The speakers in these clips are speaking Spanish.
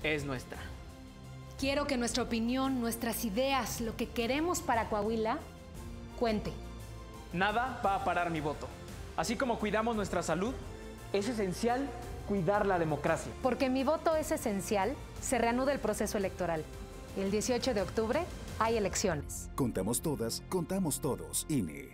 es nuestra. Quiero que nuestra opinión, nuestras ideas, lo que queremos para Coahuila, cuente. Nada va a parar mi voto. Así como cuidamos nuestra salud, es esencial cuidar la democracia. Porque mi voto es esencial, se reanuda el proceso electoral. El 18 de octubre hay elecciones. Contamos todas, contamos todos. INE.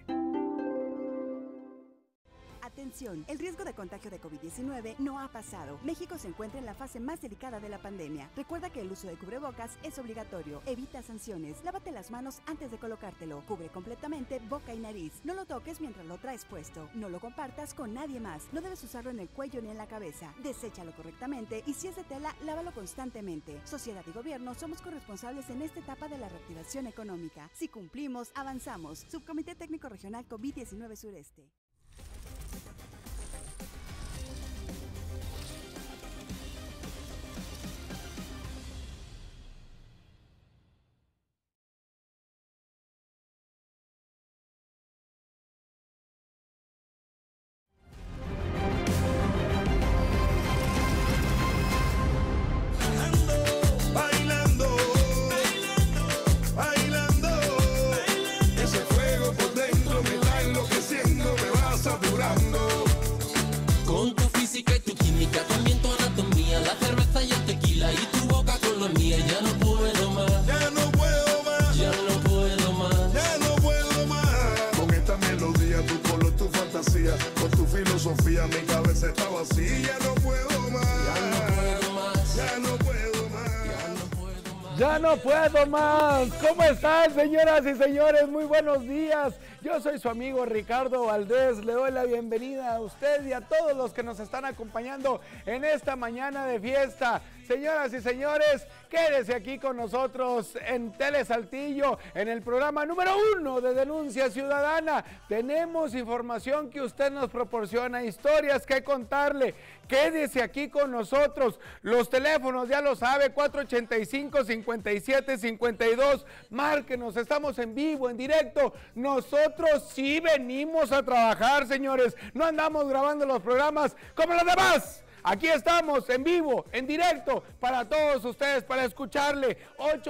Atención, el riesgo de contagio de COVID-19 no ha pasado. México se encuentra en la fase más delicada de la pandemia. Recuerda que el uso de cubrebocas es obligatorio. Evita sanciones. Lávate las manos antes de colocártelo. Cubre completamente boca y nariz. No lo toques mientras lo traes puesto. No lo compartas con nadie más. No debes usarlo en el cuello ni en la cabeza. Deséchalo correctamente y si es de tela, lávalo constantemente. Sociedad y gobierno somos corresponsables en esta etapa de la reactivación económica. Si cumplimos, avanzamos. Subcomité Técnico Regional COVID-19 Sureste. Con tu física y tu química, también tu anatomía, la cerveza y el tequila y tu boca con la mía. Ya no puedo más, ya no puedo más, ya no puedo más, ya no puedo más. Con esta melodía, tu color, tu fantasía, con tu filosofía, mi cabeza está vacía. Ya no puedo más, ya no puedo más, ya no puedo más, ya no puedo más. ¡Ya no puedo más! ¿Cómo están, señoras y señores? Muy buenos días. Yo soy su amigo Ricardo Valdés. Le doy la bienvenida a usted y a todos los que nos están acompañando en esta mañana de fiesta. Señoras y señores, quédese aquí con nosotros en Tele Saltillo, en el programa número 1 de Denuncia Ciudadana. Tenemos información que usted nos proporciona, historias que contarle. Quédese aquí con nosotros. Los teléfonos, ya lo sabe, 485-5752. Márquenos, estamos en vivo, en directo. Nosotros sí venimos a trabajar, señores. No andamos grabando los programas como los demás. Aquí estamos en vivo, en directo, para todos ustedes, para escucharle.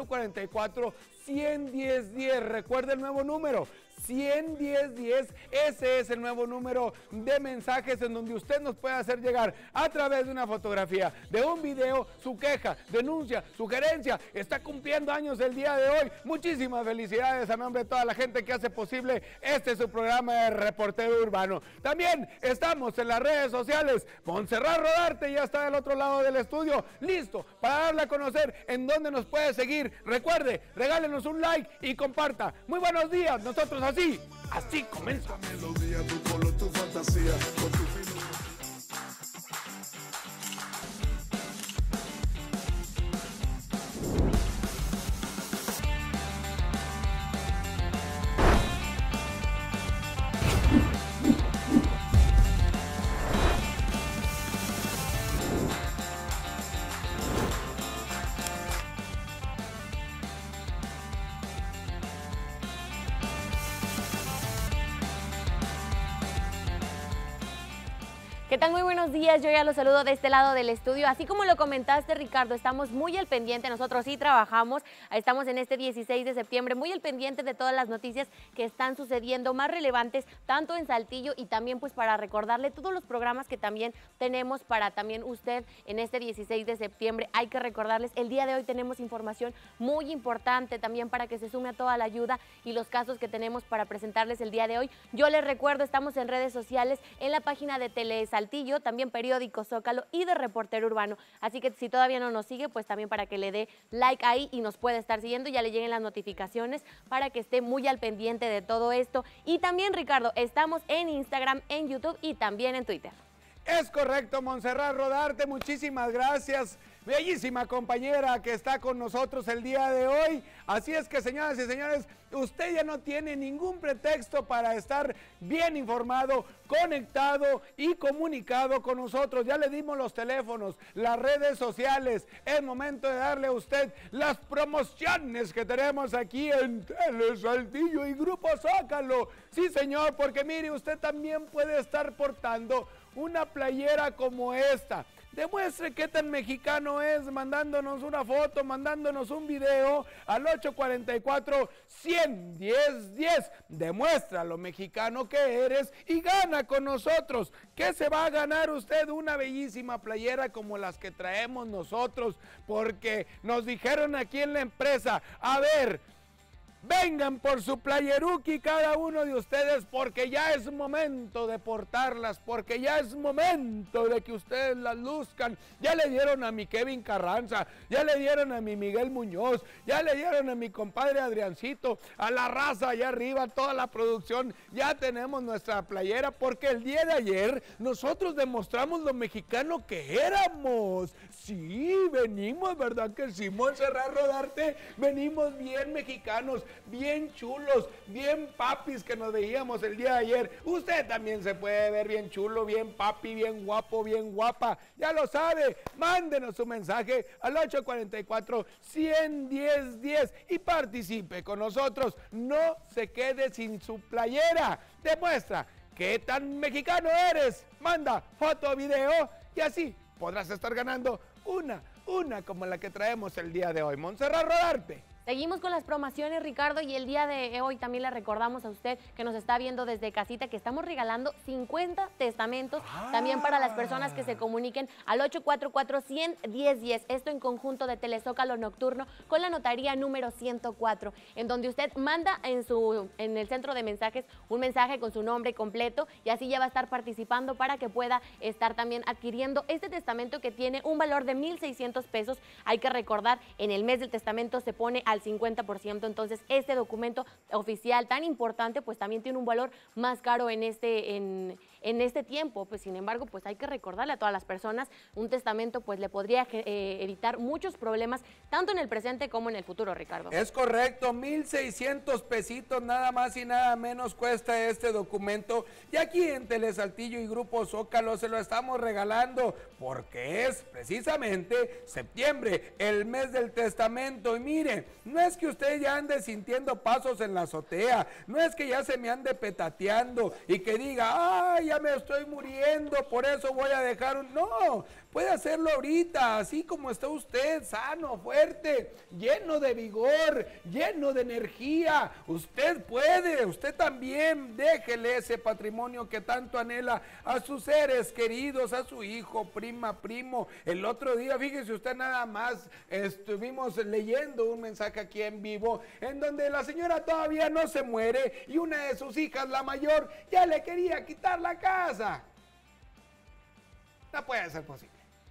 844-110-10. Recuerda el nuevo número. 110-10, ese es el nuevo número de mensajes en donde usted nos puede hacer llegar a través de una fotografía, de un video, su queja, denuncia, sugerencia. Está cumpliendo años el día de hoy. Muchísimas felicidades a nombre de toda la gente que hace posible su programa de Reportero Urbano. También estamos en las redes sociales. Montserrat Rodarte ya está del otro lado del estudio, listo para darle a conocer en dónde nos puede seguir. Recuerde, regálenos un like y comparta. Muy buenos días, nosotros así comienza. Melodía, tu color, tu fantasía, con tu filosofía. ¿Qué tal? Muy buenos días, yo ya los saludo de este lado del estudio. Así como lo comentaste, Ricardo, estamos muy al pendiente, nosotros sí trabajamos, estamos en este 16 de septiembre, muy al pendiente de todas las noticias que están sucediendo, más relevantes, tanto en Saltillo y también pues para recordarle todos los programas que también tenemos para también usted en este 16 de septiembre. Hay que recordarles, el día de hoy tenemos información muy importante también para que se sume a toda la ayuda y los casos que tenemos para presentarles el día de hoy. Yo les recuerdo, estamos en redes sociales, en la página de Tele Saltillo, también periódico Zócalo y de Reportero Urbano, así que si todavía no nos sigue, pues también para que le dé like ahí y nos pueda estar siguiendo, ya le lleguen las notificaciones para que esté muy al pendiente de todo esto. Y también, Ricardo, estamos en Instagram, en YouTube y también en Twitter. Es correcto, Montserrat Rodarte, muchísimas gracias. Bellísima compañera que está con nosotros el día de hoy. Así es que, señoras y señores, usted ya no tiene ningún pretexto para estar bien informado, conectado y comunicado con nosotros. Ya le dimos los teléfonos, las redes sociales. Es momento de darle a usted las promociones que tenemos aquí en Tele Saltillo y Grupo Zócalo. Sí, señor, porque mire, usted también puede estar portando una playera como esta. Demuestre qué tan mexicano es mandándonos una foto, mandándonos un video al 844-100-1010. Demuestra lo mexicano que eres y gana con nosotros. ¿Qué se va a ganar usted? Una bellísima playera como las que traemos nosotros, porque nos dijeron aquí en la empresa, a ver, vengan por su playeruki cada uno de ustedes, porque ya es momento de portarlas, porque ya es momento de que ustedes las luzcan. Ya le dieron a mi Kevin Carranza, ya le dieron a mi Miguel Muñoz, ya le dieron a mi compadre Adriancito, a la raza allá arriba, toda la producción. Ya tenemos nuestra playera, porque el día de ayer nosotros demostramos lo mexicano que éramos. Sí, venimos, ¿verdad que sí, Montserrat Rodarte? Venimos bien mexicanos, bien chulos, bien papis que nos veíamos el día de ayer. Usted también se puede ver bien chulo, bien papi, bien guapo, bien guapa. Ya lo sabe, mándenos su mensaje al 844-100-1010 y participe con nosotros. No se quede sin su playera. Demuestra qué tan mexicano eres. Manda foto, video y así podrás estar ganando una como la que traemos el día de hoy. Montserrat Rodarte. Seguimos con las promociones, Ricardo, y el día de hoy también le recordamos a usted que nos está viendo desde casita que estamos regalando 50 testamentos también para las personas que se comuniquen al 844-100-1010. Esto en conjunto de Telezócalo Nocturno con la notaría número 104, en donde usted manda en el centro de mensajes un mensaje con su nombre completo y así ya va a estar participando para que pueda estar también adquiriendo este testamento que tiene un valor de 1,600 pesos. Hay que recordar, en el mes del testamento se pone al 50%, entonces este documento oficial tan importante pues también tiene un valor más caro en este tiempo. Pues sin embargo, pues hay que recordarle a todas las personas, un testamento pues le podría evitar muchos problemas tanto en el presente como en el futuro, Ricardo. Es correcto, 1,600 pesitos nada más y nada menos cuesta este documento, y aquí en Telesaltillo y Grupo Zócalo se lo estamos regalando porque es precisamente septiembre, el mes del testamento. Y mire, no es que usted ya ande sintiendo pasos en la azotea, no es que ya se me ande petateando y que diga, ay, ya me estoy muriendo, por eso voy a dejar un... No, puede hacerlo ahorita, así como está usted, sano, fuerte, lleno de vigor, lleno de energía. Usted puede, usted también, déjele ese patrimonio que tanto anhela a sus seres queridos, a su hijo, prima, primo. El otro día, fíjese usted nada más, estuvimos leyendo un mensaje aquí en vivo, en donde la señora todavía no se muere y una de sus hijas, la mayor, ya le quería quitar la casa. No puede ser posible.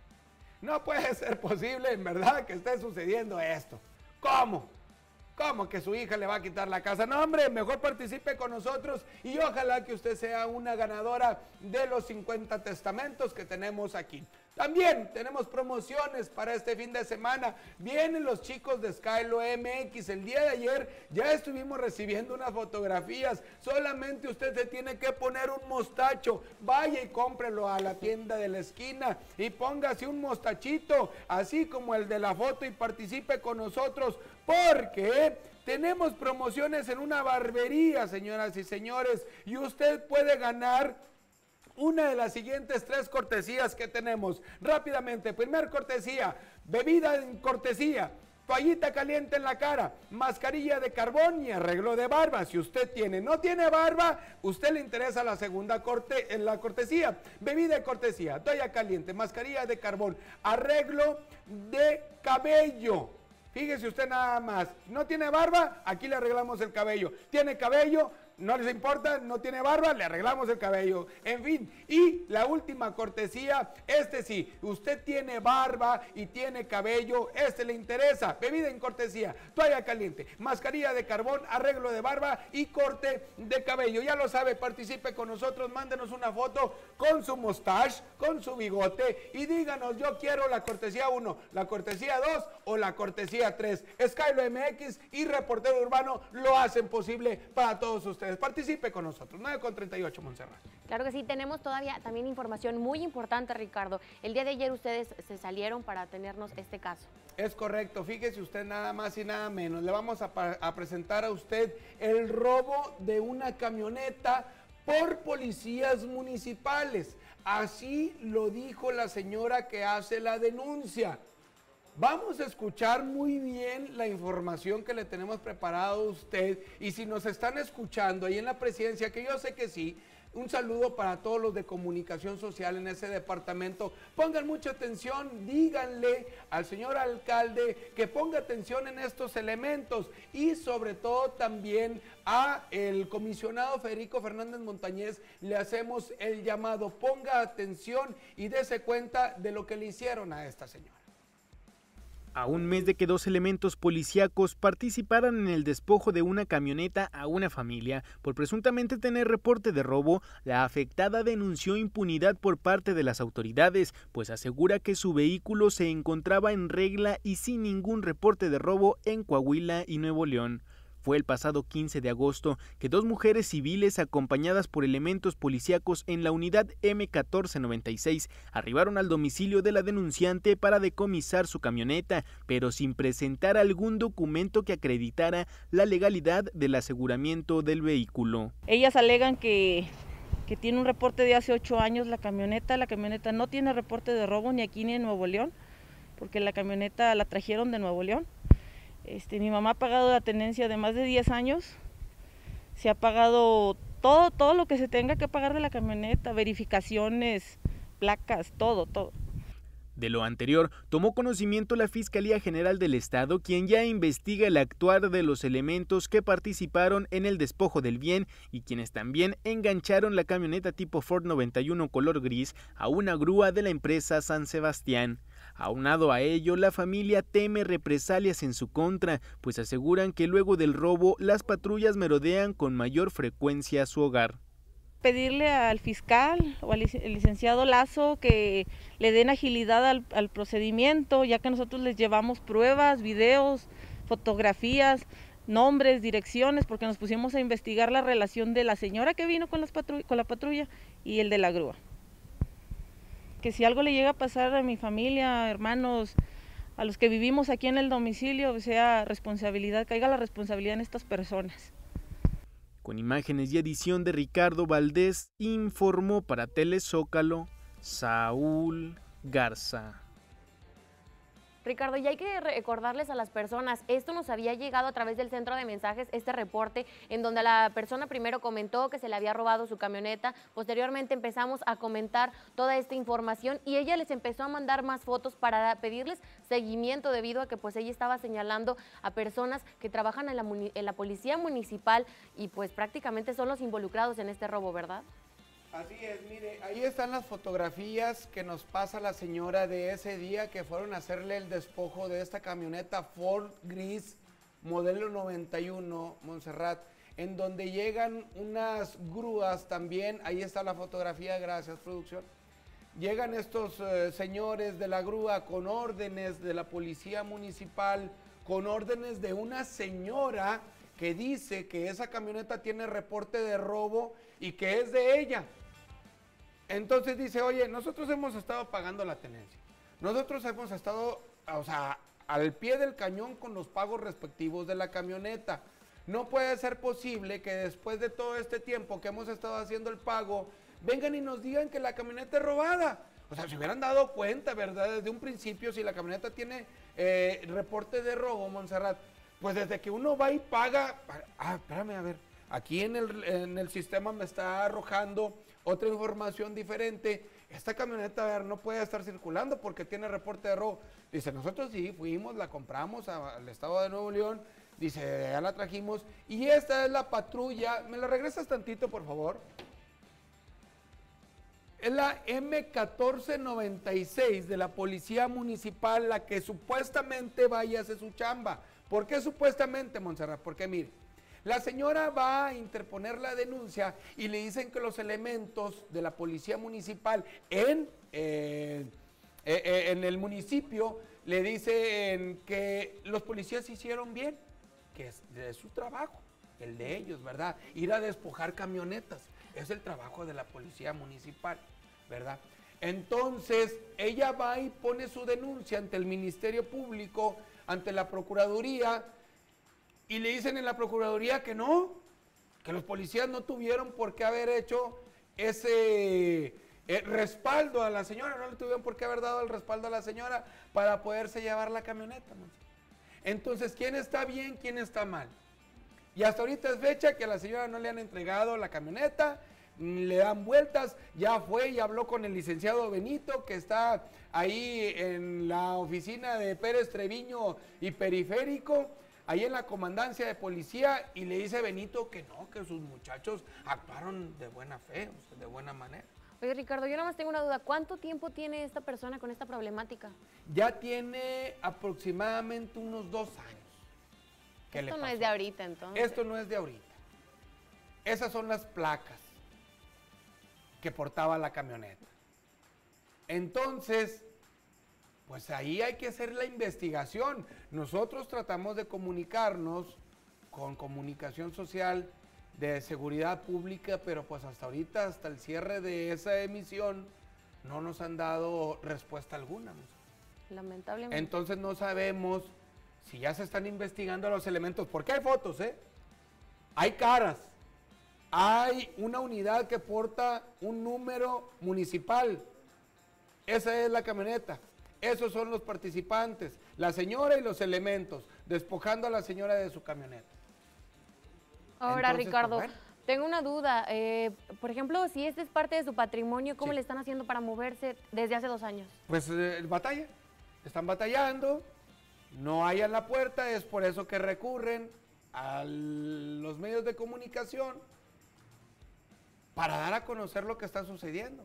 No puede ser posible, en verdad, que esté sucediendo esto. ¿Cómo? ¿Cómo que su hija le va a quitar la casa? No, hombre, mejor participe con nosotros y ojalá que usted sea una ganadora de los 50 testamentos que tenemos aquí. También tenemos promociones para este fin de semana. Vienen los chicos de Skylo MX. El día de ayer ya estuvimos recibiendo unas fotografías. Solamente usted se tiene que poner un mostacho. Vaya y cómprelo a la tienda de la esquina y póngase un mostachito, así como el de la foto, y participe con nosotros porque tenemos promociones en una barbería, señoras y señores, y usted puede ganar una de las siguientes 3 cortesías que tenemos. Rápidamente, primer cortesía, bebida en cortesía, toallita caliente en la cara, mascarilla de carbón y arreglo de barba. Si usted no tiene barba, usted le interesa la segunda cortesía, bebida de cortesía, toalla caliente, mascarilla de carbón, arreglo de cabello. Fíjese usted nada más, no tiene barba, aquí le arreglamos el cabello. Tiene cabello, no les importa, no tiene barba, le arreglamos el cabello. En fin, y la última cortesía, sí, usted tiene barba y tiene cabello, le interesa. Bebida en cortesía, toalla caliente, mascarilla de carbón, arreglo de barba y corte de cabello. Ya lo sabe, participe con nosotros, mándenos una foto con su mustache, con su bigote y díganos, yo quiero la cortesía 1, la cortesía 2 o la cortesía 3. Skylo MX y Reportero Urbano lo hacen posible para todos ustedes. Participe con nosotros. 9:38, Montserrat. Claro que sí, tenemos todavía también información muy importante, Ricardo. El día de ayer ustedes se salieron para tenernos este caso. Es correcto, fíjese usted nada más y nada menos. Le vamos a presentar a usted el robo de una camioneta por policías municipales. Así lo dijo la señora que hace la denuncia. Vamos a escuchar muy bien la información que le tenemos preparado a usted, y si nos están escuchando ahí en la presidencia, que yo sé que sí, un saludo para todos los de comunicación social en ese departamento. Pongan mucha atención, díganle al señor alcalde que ponga atención en estos elementos, y sobre todo también a el comisionado Federico Fernández Montañez le hacemos el llamado: ponga atención y dése cuenta de lo que le hicieron a esta señora. A un mes de que 2 elementos policíacos participaran en el despojo de una camioneta a una familia por presuntamente tener reporte de robo, la afectada denunció impunidad por parte de las autoridades, pues asegura que su vehículo se encontraba en regla y sin ningún reporte de robo en Coahuila y Nuevo León. Fue el pasado 15 de agosto que 2 mujeres civiles acompañadas por elementos policíacos en la unidad M1496 arribaron al domicilio de la denunciante para decomisar su camioneta, pero sin presentar algún documento que acreditara la legalidad del aseguramiento del vehículo. Ellas alegan que tiene un reporte de hace 8 años la camioneta no tiene reporte de robo ni aquí ni en Nuevo León, porque la camioneta la trajeron de Nuevo León. Mi mamá ha pagado la tenencia de más de 10 años, se ha pagado todo lo que se tenga que pagar de la camioneta, verificaciones, placas, todo. De lo anterior, tomó conocimiento la Fiscalía General del Estado, quien ya investiga el actuar de los elementos que participaron en el despojo del bien y quienes también engancharon la camioneta tipo Ford 91 color gris a una grúa de la empresa San Sebastián. Aunado a ello, la familia teme represalias en su contra, pues aseguran que luego del robo las patrullas merodean con mayor frecuencia su hogar. Pedirle al fiscal o al licenciado Lazo que le den agilidad al procedimiento, ya que nosotros les llevamos pruebas, videos, fotografías, nombres, direcciones, porque nos pusimos a investigar la relación de la señora que vino con la patrulla y el de la grúa. Que si algo le llega a pasar a mi familia, hermanos, a los que vivimos aquí en el domicilio, caiga la responsabilidad en estas personas. Con imágenes y edición de Ricardo Valdés, informó para Telezócalo, Saúl Garza. Ricardo, y hay que recordarles a las personas, esto nos había llegado a través del centro de mensajes, este reporte, en donde la persona primero comentó que se le había robado su camioneta, posteriormente empezamos a comentar toda esta información y ella les empezó a mandar más fotos para pedirles seguimiento, debido a que pues ella estaba señalando a personas que trabajan en la policía municipal y pues prácticamente son los involucrados en este robo, ¿verdad? Así es, mire, ahí están las fotografías que nos pasa la señora de ese día que fueron a hacerle el despojo de esta camioneta Ford gris modelo 91, Montserrat, en donde llegan unas grúas también. Ahí está la fotografía, gracias producción. Llegan estos señores de la grúa con órdenes de la policía municipal, con órdenes de una señora que dice que esa camioneta tiene reporte de robo y que es de ella. Entonces dice, oye, nosotros hemos estado pagando la tenencia, nosotros hemos estado, al pie del cañón con los pagos respectivos de la camioneta. No puede ser posible que después de todo este tiempo que hemos estado haciendo el pago, vengan y nos digan que la camioneta es robada. O sea, se hubieran dado cuenta, ¿verdad? Desde un principio, si la camioneta tiene reporte de robo, Montserrat, pues desde que uno va y paga. Espérame, a ver, aquí en el sistema me está arrojando otra información diferente. Esta camioneta, a ver, no puede estar circulando porque tiene reporte de robo. Dice, nosotros sí fuimos, la compramos al estado de Nuevo León. Dice, ya la trajimos. Y esta es la patrulla. ¿Me la regresas tantito, por favor? Es la M1496 de la Policía Municipal, la que supuestamente vaya a hacer su chamba. ¿Por qué supuestamente, Montserrat? Porque mire, la señora va a interponer la denuncia y le dicen que los elementos de la Policía Municipal en el municipio le dicen que los policías hicieron bien, que es su trabajo, el de ellos, ¿verdad? Ir a despojar camionetas, es el trabajo de la Policía Municipal, ¿verdad? Entonces, ella va y pone su denuncia ante el Ministerio Público, ante la Procuraduría, y le dicen en la Procuraduría que no, que los policías no tuvieron por qué haber hecho ese respaldo a la señora, no le tuvieron por qué haber dado el respaldo a la señora para poderse llevar la camioneta. Entonces, ¿quién está bien, quién está mal? Y hasta ahorita es fecha que a la señora no le han entregado la camioneta, le dan vueltas, ya fue y habló con el licenciado Benito, que está ahí en la oficina de Pérez Treviño y Periférico, ahí en la comandancia de policía, y le dice Benito que no, que sus muchachos actuaron de buena fe, o sea, de buena manera. Oye, Ricardo, yo nada más tengo una duda. ¿Cuánto tiempo tiene esta persona con esta problemática? Ya tiene aproximadamente unos 2 años. Esto no es de ahorita, entonces. Esto no es de ahorita. Esas son las placas que portaba la camioneta. Entonces, pues ahí hay que hacer la investigación. Nosotros tratamos de comunicarnos con Comunicación Social de Seguridad Pública, pero pues hasta ahorita, hasta el cierre de esa emisión, no nos han dado respuesta alguna. Lamentablemente. Entonces no sabemos si ya se están investigando los elementos, porque hay fotos, hay caras, hay una unidad que porta un número municipal, esa es la camioneta, esos son los participantes, la señora y los elementos, despojando a la señora de su camioneta. Ahora, Entonces, Ricardo, pues, bueno. tengo una duda. Por ejemplo, si este es parte de su patrimonio, ¿cómo Sí. le están haciendo para moverse desde hace 2 años? Pues batalla, están batallando, no hallan la puerta, es por eso que recurren a los medios de comunicación para dar a conocer lo que está sucediendo,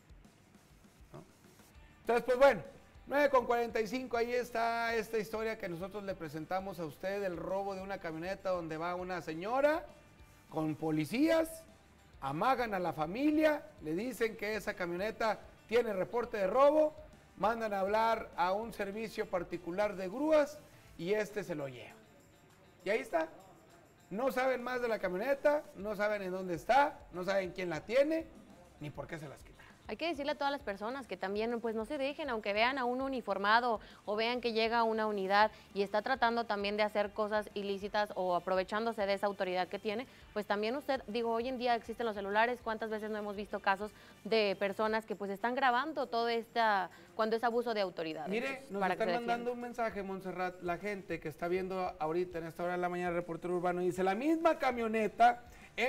¿no? Entonces, pues bueno, 9:45, ahí está esta historia que nosotros le presentamos a usted, el robo de una camioneta donde va una señora con policías, amagan a la familia, le dicen que esa camioneta tiene reporte de robo, mandan a hablar a un servicio particular de grúas y este se lo lleva. Y ahí está. No saben más de la camioneta, no saben en dónde está, no saben quién la tiene, ni por qué se las quita. Hay que decirle a todas las personas que también pues no se dejen, aunque vean a un uniformado o vean que llega a una unidad y está tratando también de hacer cosas ilícitas o aprovechándose de esa autoridad que tiene, pues también usted, digo, hoy en día existen los celulares, ¿cuántas veces no hemos visto casos de personas que pues están grabando todo cuando es abuso de autoridad? Mire, Entonces, nos para que están se mandando un mensaje, Montserrat, la gente que está viendo ahorita en esta hora de la mañana, Reportero Urbano, dice, la misma camioneta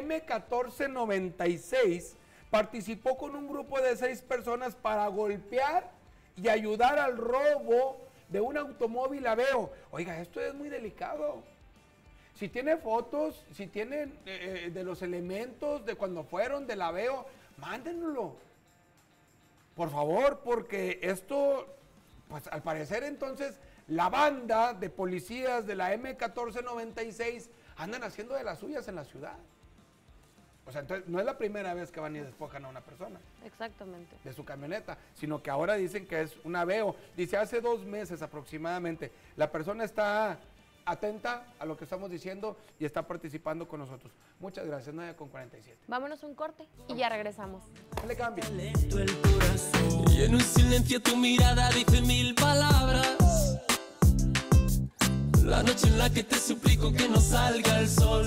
M1496 participó con un grupo de 6 personas para golpear y ayudar al robo de un automóvil Aveo. Oiga, esto es muy delicado. Si tiene fotos, si tienen de los elementos de cuando fueron del Aveo, mándenlo. Por favor, porque esto, pues al parecer entonces, la banda de policías de la M1496 andan haciendo de las suyas en la ciudad. O sea, entonces no es la primera vez que van y despojan a una persona. Exactamente. De su camioneta, sino que ahora dicen que es un Aveo. Dice, hace 2 meses aproximadamente, la persona está atenta a lo que estamos diciendo y está participando con nosotros. Muchas gracias, 9:47. Vámonos a un corte y ya regresamos. No le cambie. Y en un silencio tu mirada dice 1000 palabras. La noche en la que te suplico que no salga el sol.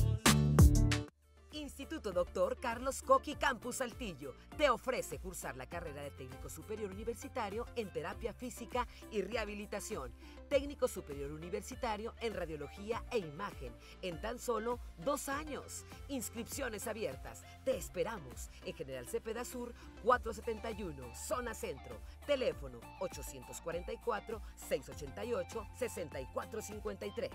Instituto Dr. Carlos Coqui Campus Saltillo te ofrece cursar la carrera de técnico superior universitario en terapia física y rehabilitación, técnico superior universitario en radiología e imagen en tan solo 2 años. Inscripciones abiertas. Te esperamos en General Cepeda Sur 471, zona centro. Teléfono 844-688-6453.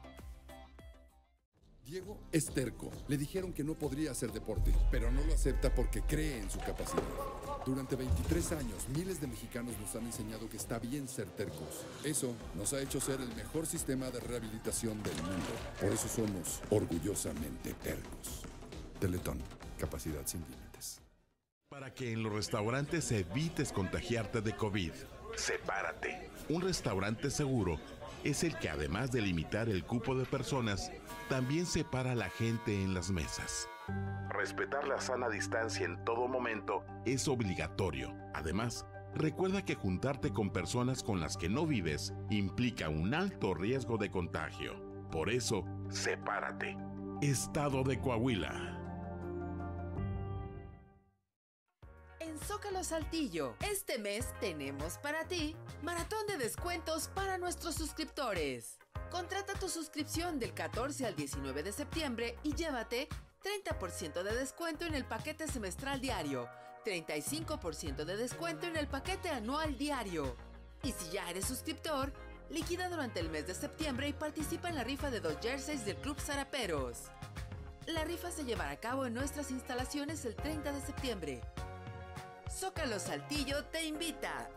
Diego es terco. Le dijeron que no podría hacer deporte, pero no lo acepta porque cree en su capacidad. Durante 23 años, miles de mexicanos nos han enseñado que está bien ser tercos. Eso nos ha hecho ser el mejor sistema de rehabilitación del mundo. Por eso somos orgullosamente tercos. Teletón, capacidad sin límites. Para que en los restaurantes evites contagiarte de COVID, sepárate. Un restaurante seguro es el que, además de limitar el cupo de personas, también separa a la gente en las mesas. Respetar la sana distancia en todo momento es obligatorio. Además, recuerda que juntarte con personas con las que no vives implica un alto riesgo de contagio. Por eso, sepárate. Estado de Coahuila. En en Zócalo Saltillo. Este mes tenemos para ti maratón de descuentos para nuestros suscriptores. Contrata tu suscripción del 14 al 19 de septiembre y llévate 30% de descuento en el paquete semestral diario, 35% de descuento en el paquete anual diario. Y si ya eres suscriptor, liquida durante el mes de septiembre y participa en la rifa de 2 jerseys del Club Zaraperos. La rifa se llevará a cabo en nuestras instalaciones el 30 de septiembre. Zócalo Saltillo te invita.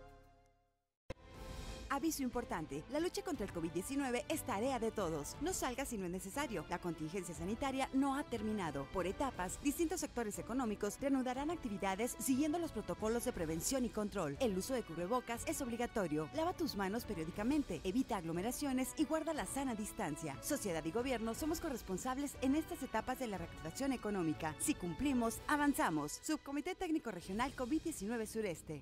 Aviso importante, la lucha contra el COVID-19 es tarea de todos. No salgas si no es necesario. La contingencia sanitaria no ha terminado. Por etapas, distintos sectores económicos reanudarán actividades siguiendo los protocolos de prevención y control. El uso de cubrebocas es obligatorio. Lava tus manos periódicamente, evita aglomeraciones y guarda la sana distancia. Sociedad y gobierno somos corresponsables en estas etapas de la reactivación económica. Si cumplimos, avanzamos. Subcomité Técnico Regional COVID-19 Sureste.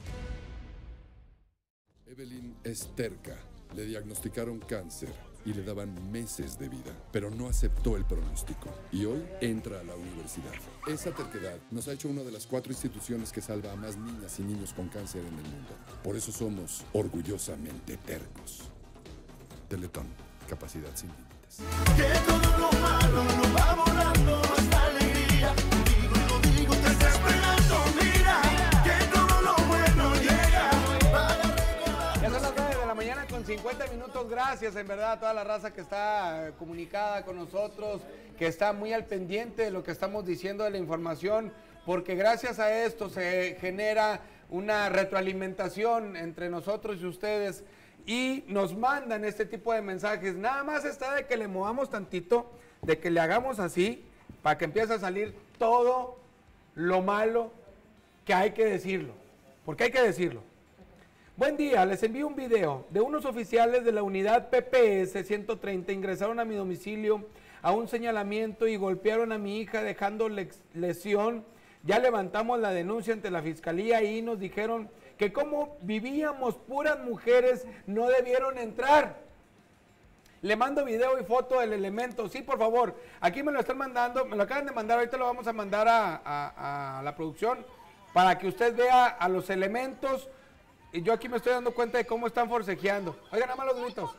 Evelyn es terca. Le diagnosticaron cáncer y le daban meses de vida, pero no aceptó el pronóstico y hoy entra a la universidad. Esa terquedad nos ha hecho una de las 4 instituciones que salva a más niñas y niños con cáncer en el mundo. Por eso somos orgullosamente tercos. Teletón, capacidad sin límites. Que todo lo malo lo va borrando esta alegría. Digo, te está esperando, mira, que todo lo bueno llega. Ya son las 9 de la mañana con 50 minutos. Gracias en verdad a toda la raza que está comunicada con nosotros, que está muy al pendiente de lo que estamos diciendo, de la información, porque gracias a esto se genera una retroalimentación entre nosotros y ustedes y nos mandan este tipo de mensajes. Nada más está de que le movamos tantito, de que le hagamos así, para que empiece a salir todo lo malo que hay que decirlo, porque hay que decirlo. Buen día, les envío un video de unos oficiales de la unidad PPS 130 ingresaron a mi domicilio a un señalamiento y golpearon a mi hija dejando lesión. Ya levantamos la denuncia ante la fiscalía y nos dijeron que como vivíamos puras mujeres no debieron entrar. Le mando video y foto del elemento. Sí, por favor, aquí me lo están mandando, me lo acaban de mandar, ahorita lo vamos a mandar a la producción para que usted vea a los elementos. Y yo aquí me estoy dando cuenta de cómo están forcejeando. Oigan, nada más los gritos.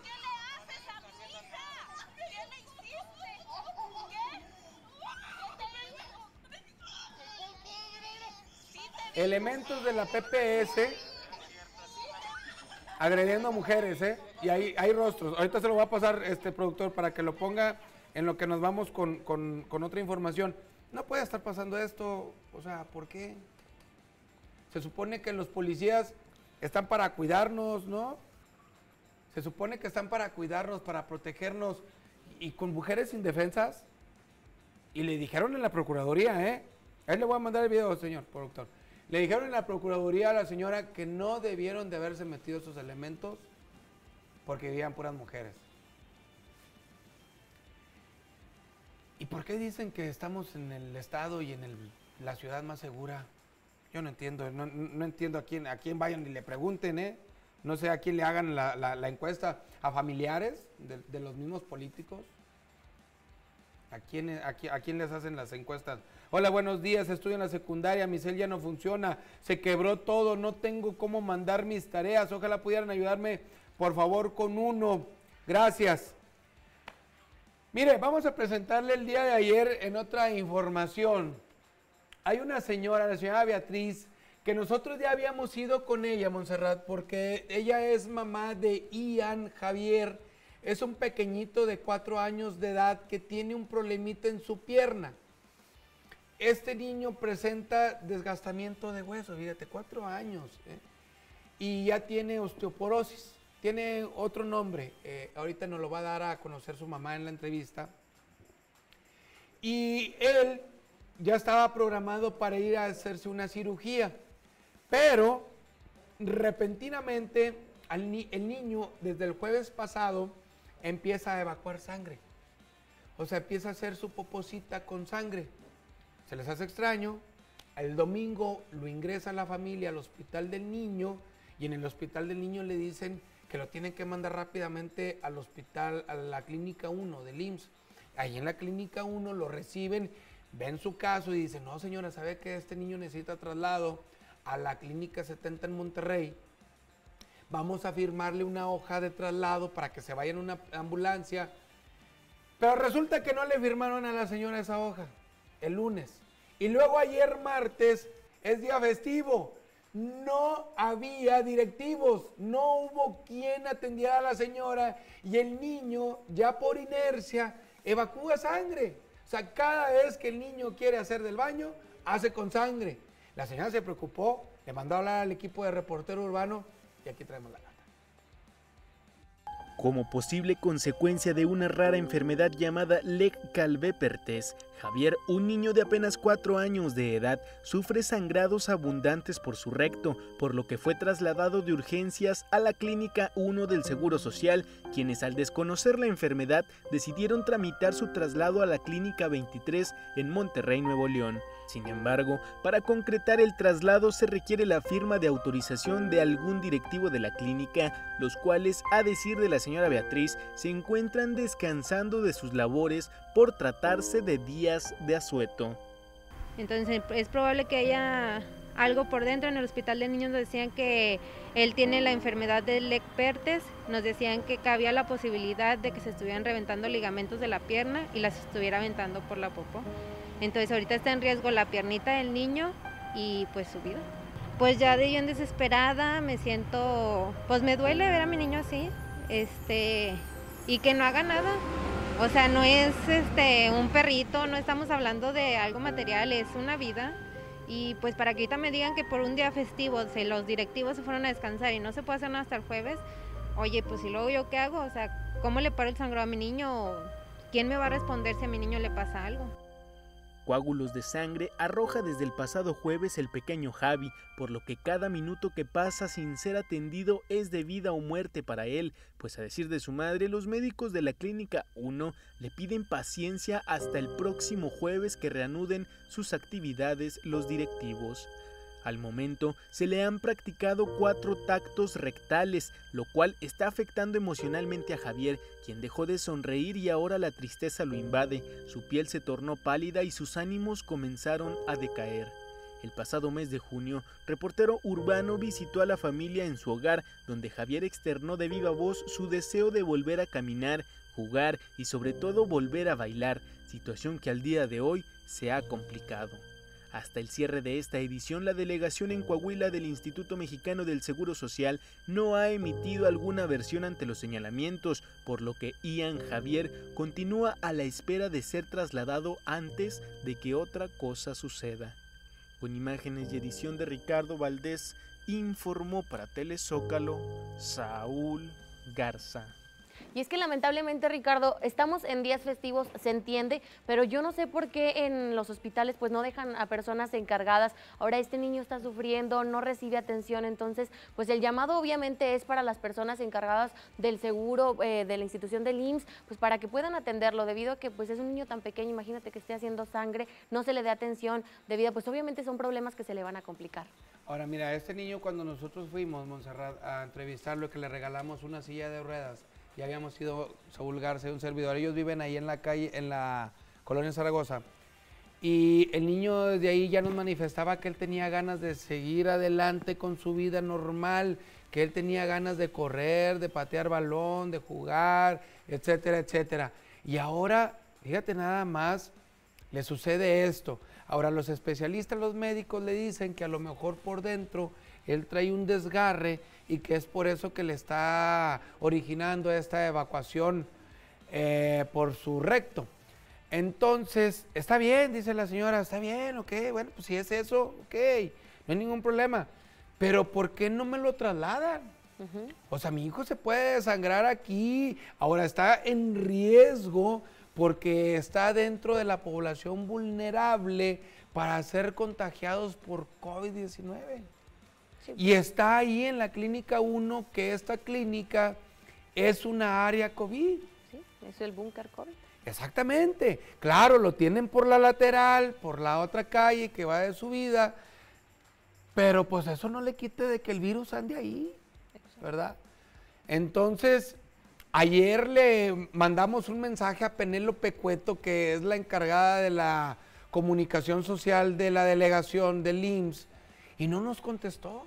Elementos de la PPS agrediendo a mujeres, y hay rostros. Ahorita se lo va a pasar productor para que lo ponga en lo que nos vamos con otra información. No puede estar pasando esto, o sea, ¿por qué? Se supone que los policías están para cuidarnos, ¿no? Se supone que están para cuidarnos, para protegernos, y con mujeres indefensas. Y le dijeron en la procuraduría, ahí le voy a mandar el video, señor productor. Le dijeron en la procuraduría a la señora que no debieron de haberse metido esos elementos porque vivían puras mujeres. ¿Y por qué dicen que estamos en el estado y en la ciudad más segura? Yo no entiendo, no entiendo a quién vayan y le pregunten, No sé a quién le hagan la encuesta, a familiares de los mismos políticos. ¿A quién les hacen las encuestas? Hola, buenos días, estudio en la secundaria, mi cel ya no funciona, se quebró todo, no tengo cómo mandar mis tareas, ojalá pudieran ayudarme, por favor, con uno. Gracias. Mire, vamos a presentarle el día de ayer en otra información. Hay una señora, la señora Beatriz, que nosotros ya habíamos ido con ella, Montserrat, porque ella es mamá de Ian Javier. Es un pequeñito de 4 años de edad que tiene un problemita en su pierna. Este niño presenta desgastamiento de huesos, fíjate, 4 años, y ya tiene osteoporosis. Tiene otro nombre, ahorita nos lo va a dar a conocer su mamá en la entrevista. Y él ya estaba programado para ir a hacerse una cirugía, pero repentinamente el niño desde el jueves pasado empieza a evacuar sangre. O sea, empieza a hacer su poposita con sangre. Se les hace extraño. El domingo lo ingresa la familia al hospital del niño y en el hospital del niño le dicen que lo tienen que mandar rápidamente al hospital, a la clínica 1 del IMSS. Ahí en la clínica 1 lo reciben ven su caso y dicen, no señora, ¿sabe que este niño necesita traslado a la clínica 70 en Monterrey? Vamos a firmarle una hoja de traslado para que se vaya en una ambulancia. Pero resulta que no le firmaron a la señora esa hoja el lunes. Y luego ayer martes es día festivo. No había directivos, no hubo quien atendiera a la señora y el niño ya por inercia evacúa sangre. O sea, cada vez que el niño quiere hacer del baño, hace con sangre. La señora se preocupó, le mandó a hablar al equipo de reportero urbano y aquí traemos la nota. Como posible consecuencia de una rara enfermedad llamada Legg-Calvé-Perthes, Javier, un niño de apenas 4 años de edad, sufre sangrados abundantes por su recto, por lo que fue trasladado de urgencias a la Clínica 1 del Seguro Social, quienes al desconocer la enfermedad decidieron tramitar su traslado a la Clínica 23 en Monterrey, Nuevo León. Sin embargo, para concretar el traslado se requiere la firma de autorización de algún directivo de la clínica, los cuales, a decir de la señora Beatriz, se encuentran descansando de sus labores por tratarse de días de asueto. Entonces es probable que haya algo por dentro. En el hospital de niños nos decían que él tiene la enfermedad de Legg-Perthes, nos decían que cabía la posibilidad de que se estuvieran reventando ligamentos de la pierna y las estuviera aventando por la popó. Entonces ahorita está en riesgo la piernita del niño y pues su vida. Pues ya de yo en desesperada me siento, pues me duele ver a mi niño así, y que no haga nada. O sea, no es un perrito, no estamos hablando de algo material, es una vida. Y pues para que ahorita me digan que por un día festivo los directivos se fueron a descansar y no se puede hacer nada hasta el jueves, oye, pues ¿y luego yo qué hago? O sea, ¿cómo le paro el sangrado a mi niño? ¿Quién me va a responder si a mi niño le pasa algo? Coágulos de sangre arroja desde el pasado jueves el pequeño Javi, por lo que cada minuto que pasa sin ser atendido es de vida o muerte para él, pues a decir de su madre, los médicos de la Clínica 1 le piden paciencia hasta el próximo jueves que reanuden sus actividades los directivos. Al momento, se le han practicado 4 tactos rectales, lo cual está afectando emocionalmente a Javier, quien dejó de sonreír y ahora la tristeza lo invade, su piel se tornó pálida y sus ánimos comenzaron a decaer. El pasado mes de junio, Reportero Urbano visitó a la familia en su hogar, donde Javier externó de viva voz su deseo de volver a caminar, jugar y sobre todo volver a bailar, situación que al día de hoy se ha complicado. Hasta el cierre de esta edición, la delegación en Coahuila del Instituto Mexicano del Seguro Social no ha emitido alguna versión ante los señalamientos, por lo que Ian Javier continúa a la espera de ser trasladado antes de que otra cosa suceda. Con imágenes y edición de Ricardo Valdés, informó para Telezócalo Saúl Garza. Y es que lamentablemente, Ricardo, estamos en días festivos, se entiende, pero yo no sé por qué en los hospitales pues no dejan a personas encargadas. Ahora este niño está sufriendo, no recibe atención, entonces pues el llamado obviamente es para las personas encargadas del seguro, de la institución del IMSS, pues para que puedan atenderlo, debido a que pues es un niño tan pequeño, imagínate que esté haciendo sangre, no se le dé atención, debido a pues obviamente son problemas que se le van a complicar. Ahora mira, este niño cuando nosotros fuimos, Montserrat, a entrevistarlo, que le regalamos una silla de ruedas, ya habíamos ido Saúl Garza, un servidor, ellos viven ahí en la calle, en la colonia Zaragoza, y el niño desde ahí ya nos manifestaba que él tenía ganas de seguir adelante con su vida normal, que él tenía ganas de correr, de patear balón, de jugar, etcétera, etcétera. Y ahora, fíjate nada más, le sucede esto. Ahora los especialistas, los médicos le dicen que a lo mejor por dentro él trae un desgarre y que es por eso que le está originando esta evacuación por su recto. Entonces, está bien, dice la señora, está bien, ok, bueno, pues si es eso, ok, no hay ningún problema. Pero ¿por qué no me lo trasladan? O sea, mi hijo se puede desangrar aquí, ahora está en riesgo porque está dentro de la población vulnerable para ser contagiados por COVID-19. Sí. Y está ahí en la Clínica 1, que esta clínica es una área COVID. Sí, es el búnker COVID. Exactamente, claro, lo tienen por la lateral, por la otra calle que va de subida, pero pues eso no le quite de que el virus ande ahí, ¿verdad? Entonces, ayer le mandamos un mensaje a Penélope Cueto, que es la encargada de la comunicación social de la delegación del IMSS y no nos contestó.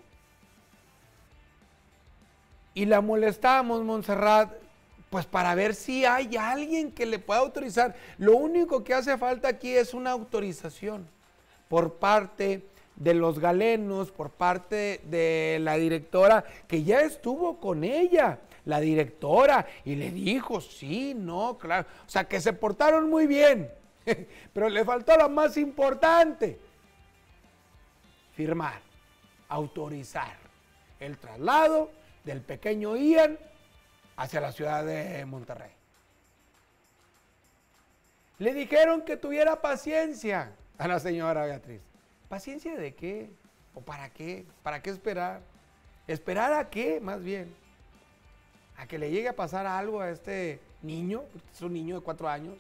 Y la molestábamos, Montserrat, pues para ver si hay alguien que le pueda autorizar. Lo único que hace falta aquí es una autorización por parte de los galenos, por parte de la directora, que ya estuvo con ella, la directora, y le dijo, sí, no, claro, o sea, que se portaron muy bien, pero le faltó lo más importante, firmar, autorizar el traslado del pequeño Ian hacia la ciudad de Monterrey. Le dijeron que tuviera paciencia a la señora Beatriz. ¿Paciencia de qué? ¿O para qué? ¿Para qué esperar? ¿Esperar a qué, más bien? ¿A que le llegue a pasar algo a este niño? Es un niño de 4 años.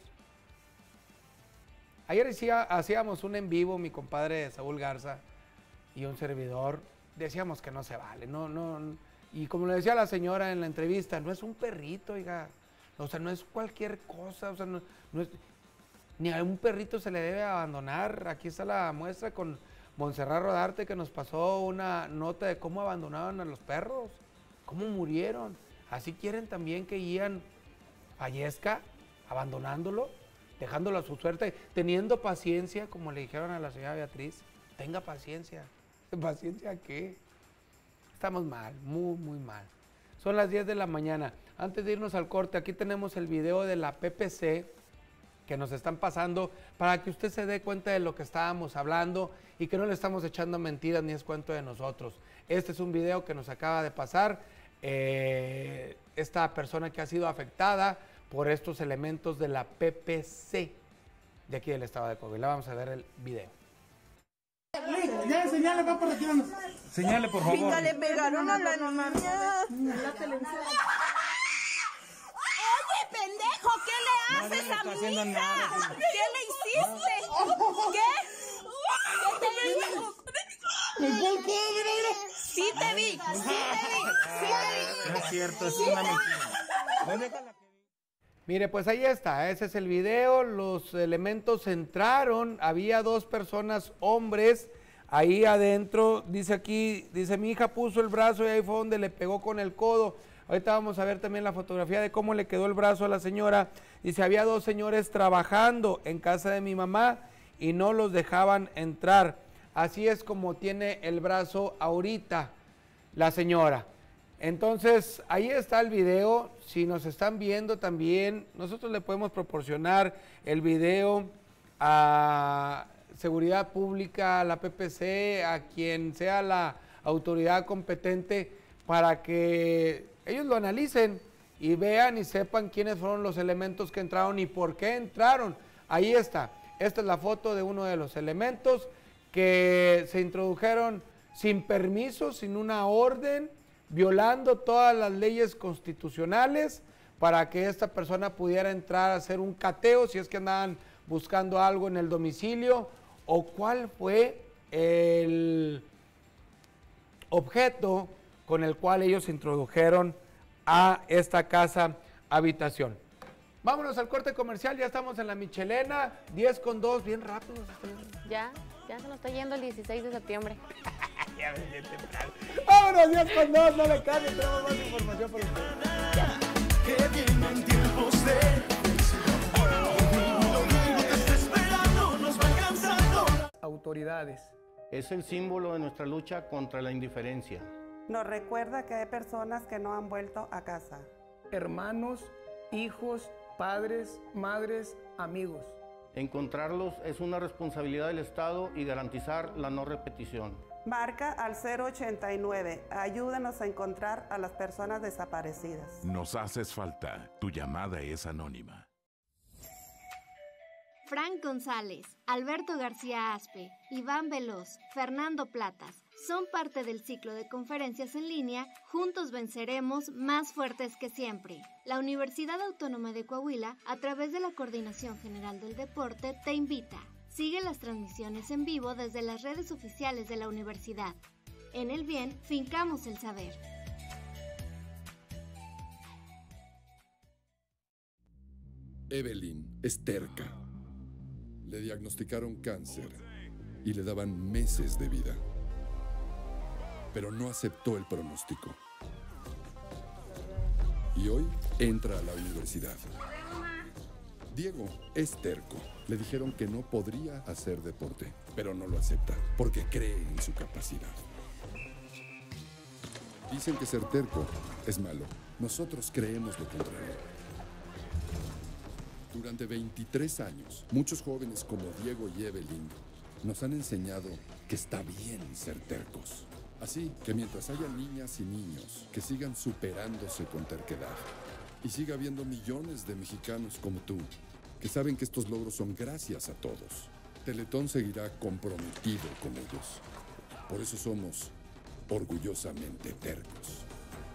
Ayer hacíamos un en vivo, mi compadre Saúl Garza y un servidor. Decíamos que no se vale, y como le decía la señora en la entrevista, no es un perrito, oiga, o sea, no es cualquier cosa, o sea, no es, ni a un perrito se le debe abandonar. Aquí está la muestra con Montserrat Rodarte, que nos pasó una nota de cómo abandonaban a los perros, cómo murieron. Así quieren también que Ian fallezca, abandonándolo, dejándolo a su suerte, teniendo paciencia, como le dijeron a la señora Beatriz, tenga paciencia. ¿Paciencia qué? Estamos mal, muy, muy mal. Son las 10 de la mañana. Antes de irnos al corte, aquí tenemos el video de la PPC que nos están pasando para que usted se dé cuenta de lo que estábamos hablando y que no le estamos echando mentiras ni es cuento de nosotros. Este es un video que nos acaba de pasar. Esta persona que ha sido afectada por estos elementos de la PPC de aquí del estado de Coahuila. Vamos a ver el video. Ya, señale, va por retirarnos. Señale, por favor. Pinga, le pegaron a la niña. Oye, pendejo, ¿qué le haces a mi hija? ¿Qué le hiciste? ¿Qué? ¿Qué te dijo? Sí te vi, sí te vi, sí te vi. No es cierto, es una mentira. Mire, pues ahí está, ese es el video. Los elementos entraron, había 2 personas, hombres, ahí adentro. Dice aquí, dice, mi hija puso el brazo y ahí fue donde le pegó con el codo. Ahorita vamos a ver también la fotografía de cómo le quedó el brazo a la señora. Dice, había 2 señores trabajando en casa de mi mamá y no los dejaban entrar. Así es como tiene el brazo ahorita la señora. Entonces, ahí está el video. Si nos están viendo también, nosotros le podemos proporcionar el video a Seguridad Pública, a la PPC, a quien sea la autoridad competente, para que ellos lo analicen y vean y sepan quiénes fueron los elementos que entraron y por qué entraron. Ahí está. Esta es la foto de uno de los elementos que se introdujeron sin permiso, sin una orden, violando todas las leyes constitucionales para que esta persona pudiera entrar a hacer un cateo, si es que andaban buscando algo en el domicilio, o cuál fue el objeto con el cual ellos se introdujeron a esta casa habitación. Vámonos al corte comercial, ya estamos en la Michelena, 10:02, bien rápido. Ya se nos está yendo el 16 de septiembre. Ya ven bien temprano. Vámonos, 10:02, no le cambien, tenemos más información por ustedes. Que vienen tiempos de autoridades. Es el símbolo de nuestra lucha contra la indiferencia. Nos recuerda que hay personas que no han vuelto a casa. Hermanos, hijos, padres, madres, amigos. Encontrarlos es una responsabilidad del Estado y garantizar la no repetición. Marca al 089. Ayúdanos a encontrar a las personas desaparecidas. Nos haces falta. Tu llamada es anónima. Frank González, Alberto García Aspe, Iván Veloz, Fernando Platas son parte del ciclo de conferencias en línea Juntos Venceremos, más fuertes que siempre. La Universidad Autónoma de Coahuila, a través de la Coordinación General del Deporte, te invita. Sigue las transmisiones en vivo desde las redes oficiales de la universidad. En el bien, fincamos el saber. Evelyn es terca. Le diagnosticaron cáncer y le daban meses de vida. Pero no aceptó el pronóstico. Y hoy entra a la universidad. Diego es terco. Le dijeron que no podría hacer deporte, pero no lo acepta porque cree en su capacidad. Dicen que ser terco es malo. Nosotros creemos lo contrario. Durante 23 años, muchos jóvenes como Diego y Evelyn nos han enseñado que está bien ser tercos. Así que mientras haya niñas y niños que sigan superándose con terquedad y siga habiendo millones de mexicanos como tú que saben que estos logros son gracias a todos, Teletón seguirá comprometido con ellos. Por eso somos orgullosamente tercos.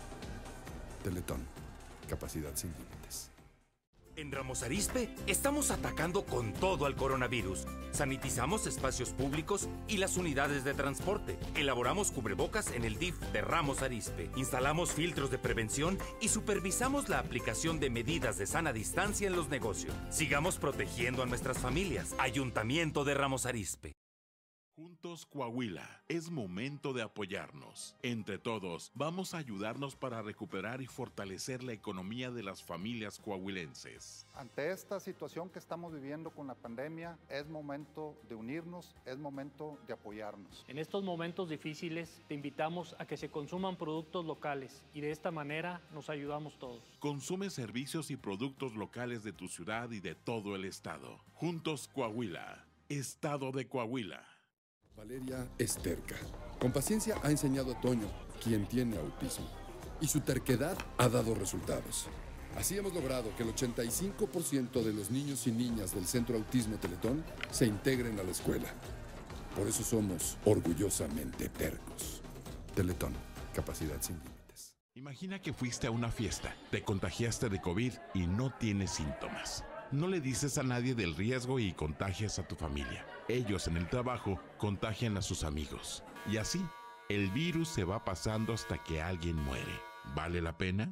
Teletón, capacidad sin límites. En Ramos Arizpe estamos atacando con todo al coronavirus. Sanitizamos espacios públicos y las unidades de transporte. Elaboramos cubrebocas en el DIF de Ramos Arizpe. Instalamos filtros de prevención y supervisamos la aplicación de medidas de sana distancia en los negocios. Sigamos protegiendo a nuestras familias. Ayuntamiento de Ramos Arizpe. Juntos Coahuila, es momento de apoyarnos. Entre todos, vamos a ayudarnos para recuperar y fortalecer la economía de las familias coahuilenses. Ante esta situación que estamos viviendo con la pandemia, es momento de unirnos, es momento de apoyarnos. En estos momentos difíciles, te invitamos a que se consuman productos locales y de esta manera nos ayudamos todos. Consume servicios y productos locales de tu ciudad y de todo el estado. Juntos Coahuila, Estado de Coahuila. Valeria es terca. Con paciencia ha enseñado a Toño, quien tiene autismo. Y su terquedad ha dado resultados. Así hemos logrado que el 85% de los niños y niñas del Centro Autismo Teletón se integren a la escuela. Por eso somos orgullosamente tercos. Teletón, capacidad sin límites. Imagina que fuiste a una fiesta, te contagiaste de COVID y no tienes síntomas. No le dices a nadie del riesgo y contagias a tu familia. Ellos en el trabajo contagian a sus amigos. Y así, el virus se va pasando hasta que alguien muere. ¿Vale la pena?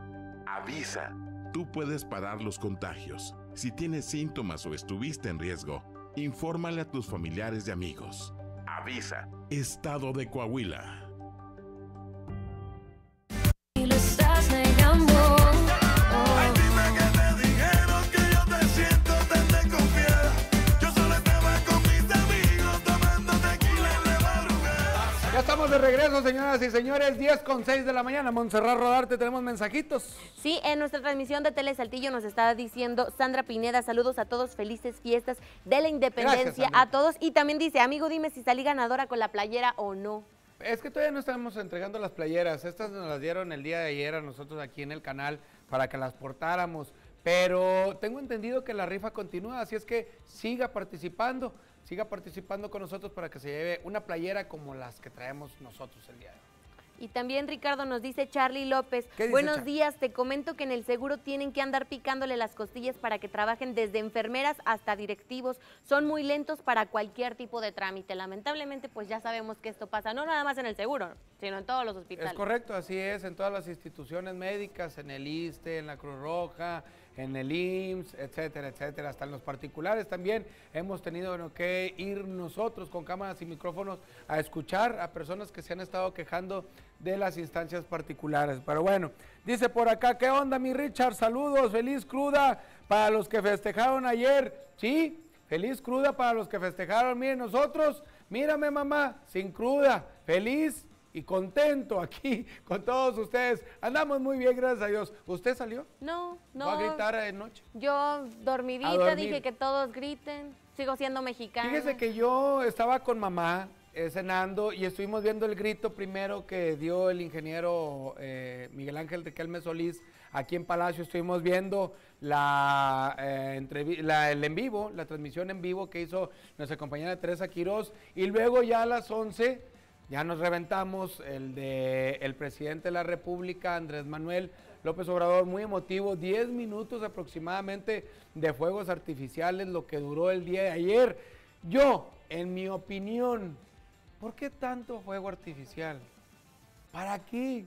Avisa. Tú puedes parar los contagios. Si tienes síntomas o estuviste en riesgo, infórmale a tus familiares y amigos. Avisa. Estado de Coahuila. Y lo estás negando. Ya estamos de regreso, señoras y señores, 10:06 de la mañana. Montserrat Rodarte, tenemos mensajitos. Sí, en nuestra transmisión de Tele Saltillo nos está diciendo Sandra Pineda, saludos a todos, felices fiestas de la independencia. Gracias, a todos. Y también dice, amigo, dime si salí ganadora con la playera o no. Es que todavía no estamos entregando las playeras. Estas nos las dieron el día de ayer a nosotros aquí en el canal para que las portáramos. Pero tengo entendido que la rifa continúa, así es que siga participando con nosotros para que se lleve una playera como las que traemos nosotros el día de hoy. Y también Ricardo nos dice Charlie López, buenos días, te comento que en el seguro tienen que andar picándole las costillas para que trabajen desde enfermeras hasta directivos, son muy lentos para cualquier tipo de trámite, lamentablemente pues ya sabemos que esto pasa, no nada más en el seguro, sino en todos los hospitales. Es correcto, así es, en todas las instituciones médicas, en el ISSSTE, en la Cruz Roja, en el IMSS, etcétera, etcétera, hasta en los particulares también hemos tenido que ir nosotros con cámaras y micrófonos a escuchar a personas que se han estado quejando de las instancias particulares. Pero bueno, dice por acá, ¿qué onda mi Richard? Saludos, feliz cruda para los que festejaron ayer, ¿sí? Feliz cruda para los que festejaron, miren nosotros, mírame mamá, sin cruda, feliz y contento aquí con todos ustedes. Andamos muy bien, gracias a Dios. ¿Usted salió? No. ¿Va a gritar de noche? Yo dormidita, dije que todos griten, sigo siendo mexicana. Fíjese que yo estaba con mamá cenando y estuvimos viendo el grito primero que dio el ingeniero Miguel Ángel Riquelme Solís aquí en Palacio. Estuvimos viendo el en vivo, la transmisión en vivo que hizo nuestra compañera Teresa Quirós, y luego ya a las 11 ya nos reventamos el de el presidente de la República, Andrés Manuel López Obrador, muy emotivo, 10 minutos aproximadamente de fuegos artificiales, lo que duró el día de ayer. Yo, en mi opinión, ¿por qué tanto fuego artificial? ¿Para qué?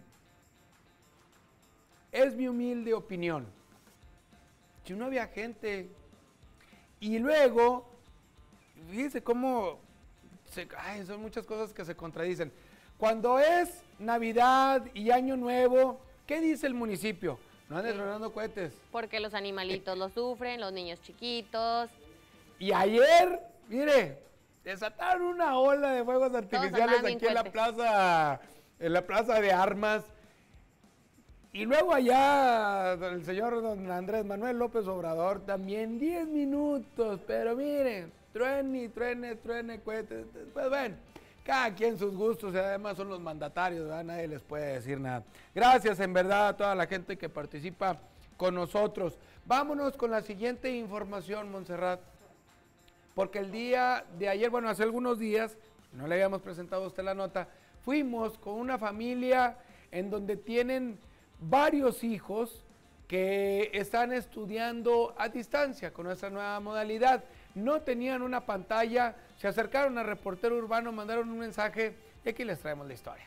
Es mi humilde opinión. Si no había gente. Y luego fíjense cómo son muchas cosas que se contradicen. Cuando es Navidad y Año Nuevo, ¿qué dice el municipio? No anden tronando cohetes. Porque los animalitos lo sufren, los niños chiquitos. Y ayer, mire, desataron una ola de fuegos artificiales aquí en la plaza de Armas. Y luego allá el señor don Andrés Manuel López Obrador también 10 minutos, pero miren, truene, cohetes. Pues bueno, cada quien sus gustos y además son los mandatarios, ¿verdad? Nadie les puede decir nada. Gracias en verdad a toda la gente que participa con nosotros. Vámonos con la siguiente información, Montserrat. Porque el día de ayer, bueno, hace algunos días, no le habíamos presentado a usted la nota, fuimos con una familia en donde tienen varios hijos que están estudiando a distancia con esta nueva modalidad. No tenían una pantalla, se acercaron al reportero urbano, mandaron un mensaje y aquí les traemos la historia.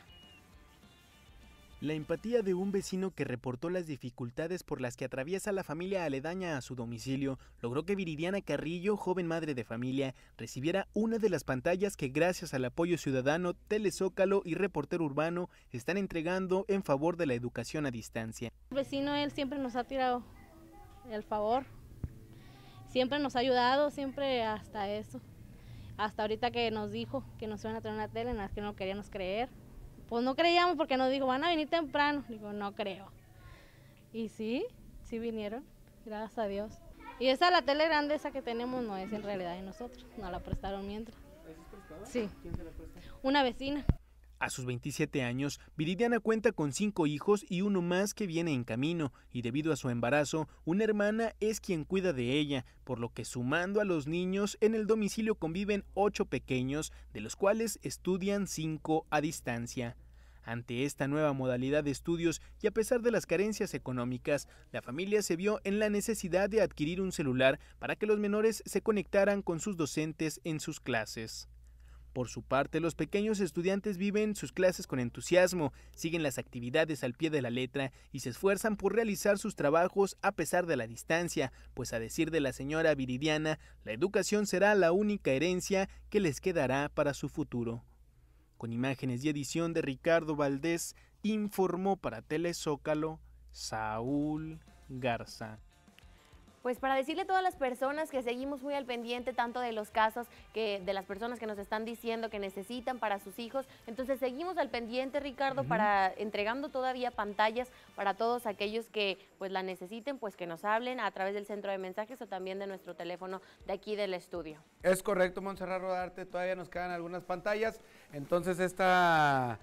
La empatía de un vecino que reportó las dificultades por las que atraviesa la familia aledaña a su domicilio logró que Viridiana Carrillo, joven madre de familia, recibiera una de las pantallas que gracias al apoyo ciudadano, Telezócalo y Reportero Urbano están entregando en favor de la educación a distancia. El vecino, él siempre nos ha tirado el favor, siempre nos ha ayudado, siempre hasta eso. Hasta ahorita que nos dijo que nos iban a traer una tele en la que no queríamos creer. Pues no creíamos porque nos dijo, van a venir temprano. Digo, no creo. Y sí vinieron, gracias a Dios. Y esa, la tele grande, esa que tenemos, no es en realidad de nosotros. Nos la prestaron mientras. ¿Es prestada? Sí. ¿Quién se la presta? Una vecina. A sus 27 años, Viridiana cuenta con 5 hijos y uno más que viene en camino, y debido a su embarazo, una hermana es quien cuida de ella, por lo que sumando a los niños, en el domicilio conviven 8 pequeños, de los cuales estudian 5 a distancia. Ante esta nueva modalidad de estudios y a pesar de las carencias económicas, la familia se vio en la necesidad de adquirir un celular para que los menores se conectaran con sus docentes en sus clases. Por su parte, los pequeños estudiantes viven sus clases con entusiasmo, siguen las actividades al pie de la letra y se esfuerzan por realizar sus trabajos a pesar de la distancia, pues a decir de la señora Viridiana, la educación será la única herencia que les quedará para su futuro. Con imágenes y edición de Ricardo Valdés, informó para Telezócalo, Saúl Garza. Pues para decirle a todas las personas que seguimos muy al pendiente tanto de los casos que de las personas que nos están diciendo que necesitan para sus hijos, entonces seguimos al pendiente, Ricardo, para entregando todavía pantallas para todos aquellos que pues la necesiten, pues que nos hablen a través del centro de mensajes o también de nuestro teléfono de aquí del estudio. Es correcto, Montserrat Rodarte, todavía nos quedan algunas pantallas, entonces esta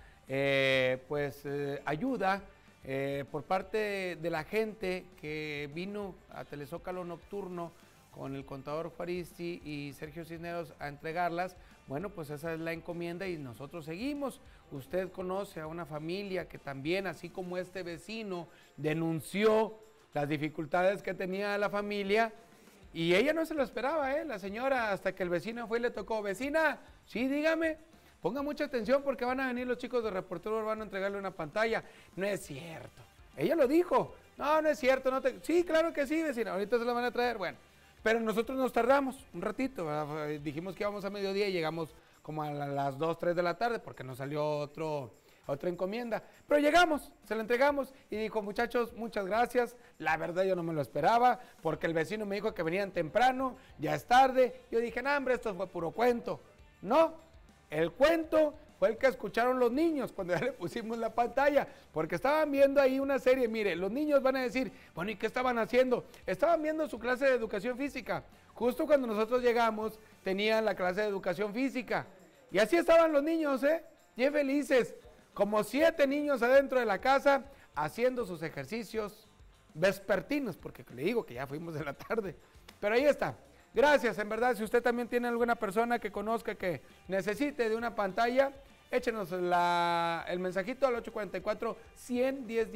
ayuda por parte de la gente que vino a Telezócalo Nocturno con el contador Juaristi y Sergio Cisneros a entregarlas, bueno, pues esa es la encomienda y nosotros seguimos. Usted conoce a una familia que también, así como este vecino, denunció las dificultades que tenía la familia y ella no se lo esperaba, la señora, hasta que el vecino fue y le tocó, vecina, sí, dígame. Ponga mucha atención porque van a venir los chicos de Reportero Urbano a entregarle una pantalla. No es cierto. Ella lo dijo. No es cierto. Sí, claro que sí, vecina. Ahorita se la van a traer. Bueno, pero nosotros nos tardamos un ratito, ¿verdad? Dijimos que íbamos a mediodía y llegamos como a las 2, 3 de la tarde porque nos salió otra encomienda. Pero llegamos, se la entregamos y dijo, muchachos, muchas gracias. La verdad yo no me lo esperaba porque el vecino me dijo que venían temprano, ya es tarde. Yo dije, no, hombre, esto fue puro cuento. No. El cuento fue el que escucharon los niños cuando ya le pusimos la pantalla, porque estaban viendo ahí una serie. Mire, los niños van a decir, bueno, ¿y qué estaban haciendo? Estaban viendo su clase de educación física. Justo cuando nosotros llegamos, tenían la clase de educación física. Y así estaban los niños, bien felices. Como 7 niños adentro de la casa, haciendo sus ejercicios vespertinos, porque le digo que ya fuimos de la tarde. Pero ahí está. Gracias, en verdad, si usted también tiene alguna persona que conozca que necesite de una pantalla, échenos el mensajito al 844-100-1010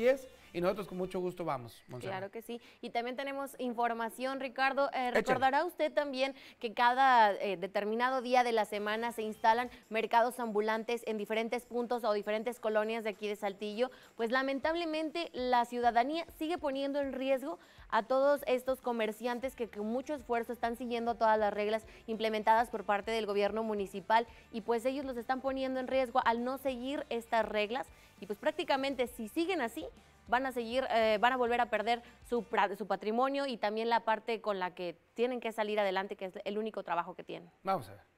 y nosotros con mucho gusto vamos, Montserrat. Claro que sí. Y también tenemos información, Ricardo. Recordará usted también que cada determinado día de la semana se instalan mercados ambulantes en diferentes puntos o diferentes colonias de aquí de Saltillo. Pues lamentablemente la ciudadanía sigue poniendo en riesgo a todos estos comerciantes que con mucho esfuerzo están siguiendo todas las reglas implementadas por parte del gobierno municipal, y pues ellos los están poniendo en riesgo al no seguir estas reglas, y pues prácticamente si siguen así van a volver a perder su patrimonio y también la parte con la que tienen que salir adelante, que es el único trabajo que tienen. Vamos a ver.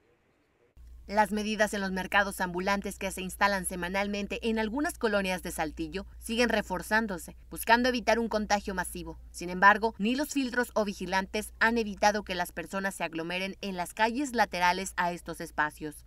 Las medidas en los mercados ambulantes que se instalan semanalmente en algunas colonias de Saltillo siguen reforzándose, buscando evitar un contagio masivo. Sin embargo, ni los filtros o vigilantes han evitado que las personas se aglomeren en las calles laterales a estos espacios.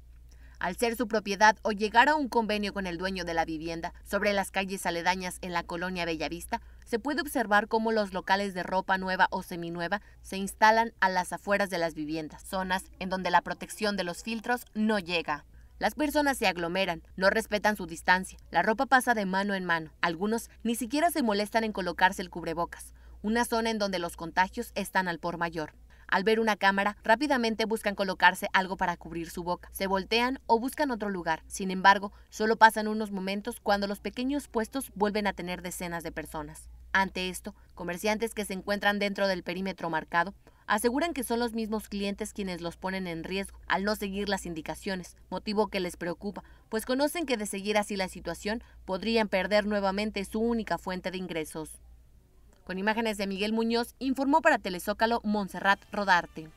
Al ser su propiedad o llegar a un convenio con el dueño de la vivienda sobre las calles aledañas en la colonia Bellavista, se puede observar cómo los locales de ropa nueva o seminueva se instalan a las afueras de las viviendas, zonas en donde la protección de los filtros no llega. Las personas se aglomeran, no respetan su distancia, la ropa pasa de mano en mano, algunos ni siquiera se molestan en colocarse el cubrebocas, una zona en donde los contagios están al por mayor. Al ver una cámara, rápidamente buscan colocarse algo para cubrir su boca, se voltean o buscan otro lugar. Sin embargo, solo pasan unos momentos cuando los pequeños puestos vuelven a tener decenas de personas. Ante esto, comerciantes que se encuentran dentro del perímetro marcado aseguran que son los mismos clientes quienes los ponen en riesgo al no seguir las indicaciones, motivo que les preocupa, pues conocen que de seguir así la situación podrían perder nuevamente su única fuente de ingresos. Con imágenes de Miguel Muñoz, informó para Telezócalo Montserrat Rodarte.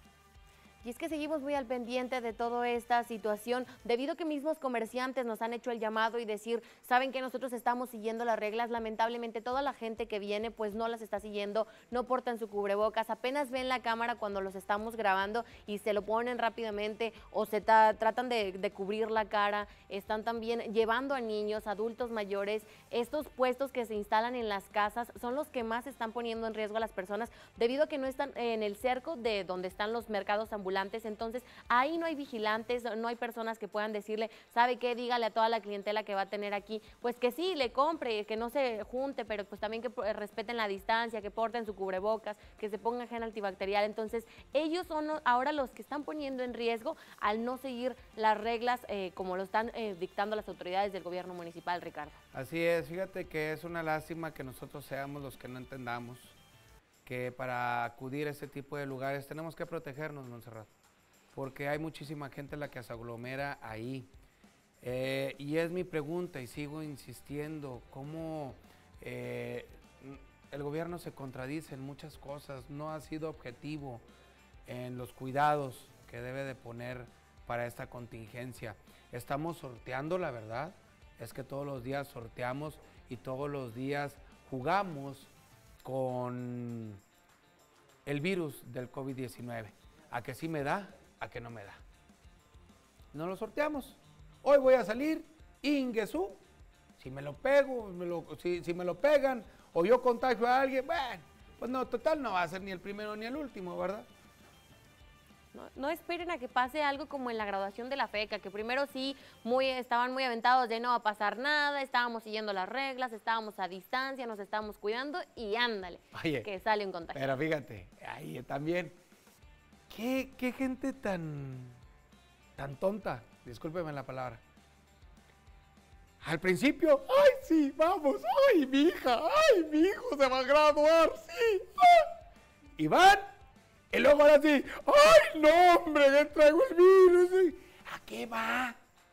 Y es que seguimos muy al pendiente de toda esta situación, debido a que mismos comerciantes nos han hecho el llamado y decir, saben que nosotros estamos siguiendo las reglas, lamentablemente toda la gente que viene pues no las está siguiendo, no portan su cubrebocas, apenas ven la cámara cuando los estamos grabando y se lo ponen rápidamente o se tratan de cubrir la cara, están también llevando a niños, adultos mayores. Estos puestos que se instalan en las casas son los que más están poniendo en riesgo a las personas, debido a que no están en el cerco de donde están los mercados ambulantes. Entonces ahí no hay vigilantes, no hay personas que puedan decirle, ¿sabe qué? Dígale a toda la clientela que va a tener aquí, pues que sí, le compre, que no se junte, pero pues también que respeten la distancia, que porten su cubrebocas, que se pongan gel antibacterial. Entonces ellos son ahora los que están poniendo en riesgo al no seguir las reglas como lo están dictando las autoridades del gobierno municipal, Ricardo. Así es, fíjate que es una lástima que nosotros seamos los que no entendamos que para acudir a este tipo de lugares tenemos que protegernos, Montserrat, porque hay muchísima gente la que se aglomera ahí. Y es mi pregunta y sigo insistiendo, ¿cómo el gobierno se contradice en muchas cosas? No ha sido objetivo en los cuidados que debe de poner para esta contingencia. Estamos sorteando, la verdad, es que todos los días sorteamos y todos los días jugamos con el virus del COVID-19. ¿A que sí me da? ¿A que no me da? No lo sorteamos. Hoy voy a salir, inguesú, si me lo pego, si me lo pegan o yo contagio a alguien, bueno, pues no, total no va a ser ni el primero ni el último, ¿verdad? No esperen a que pase algo como en la graduación de la FECA, que primero sí estaban muy aventados de no va a pasar nada, estábamos siguiendo las reglas, estábamos a distancia, nos estábamos cuidando y ándale, oye, que sale un contagio. Pero fíjate, ahí también, ¿qué gente tan tonta? Discúlpeme la palabra. Al principio, ¡ay, sí, vamos! ¡Ay, mi hija! ¡Ay, mi hijo se va a graduar! ¡Sí! ¡Ah! Y van. Y luego ahora sí, ¡ay, no, hombre, que traigo el virus! ¿A qué va?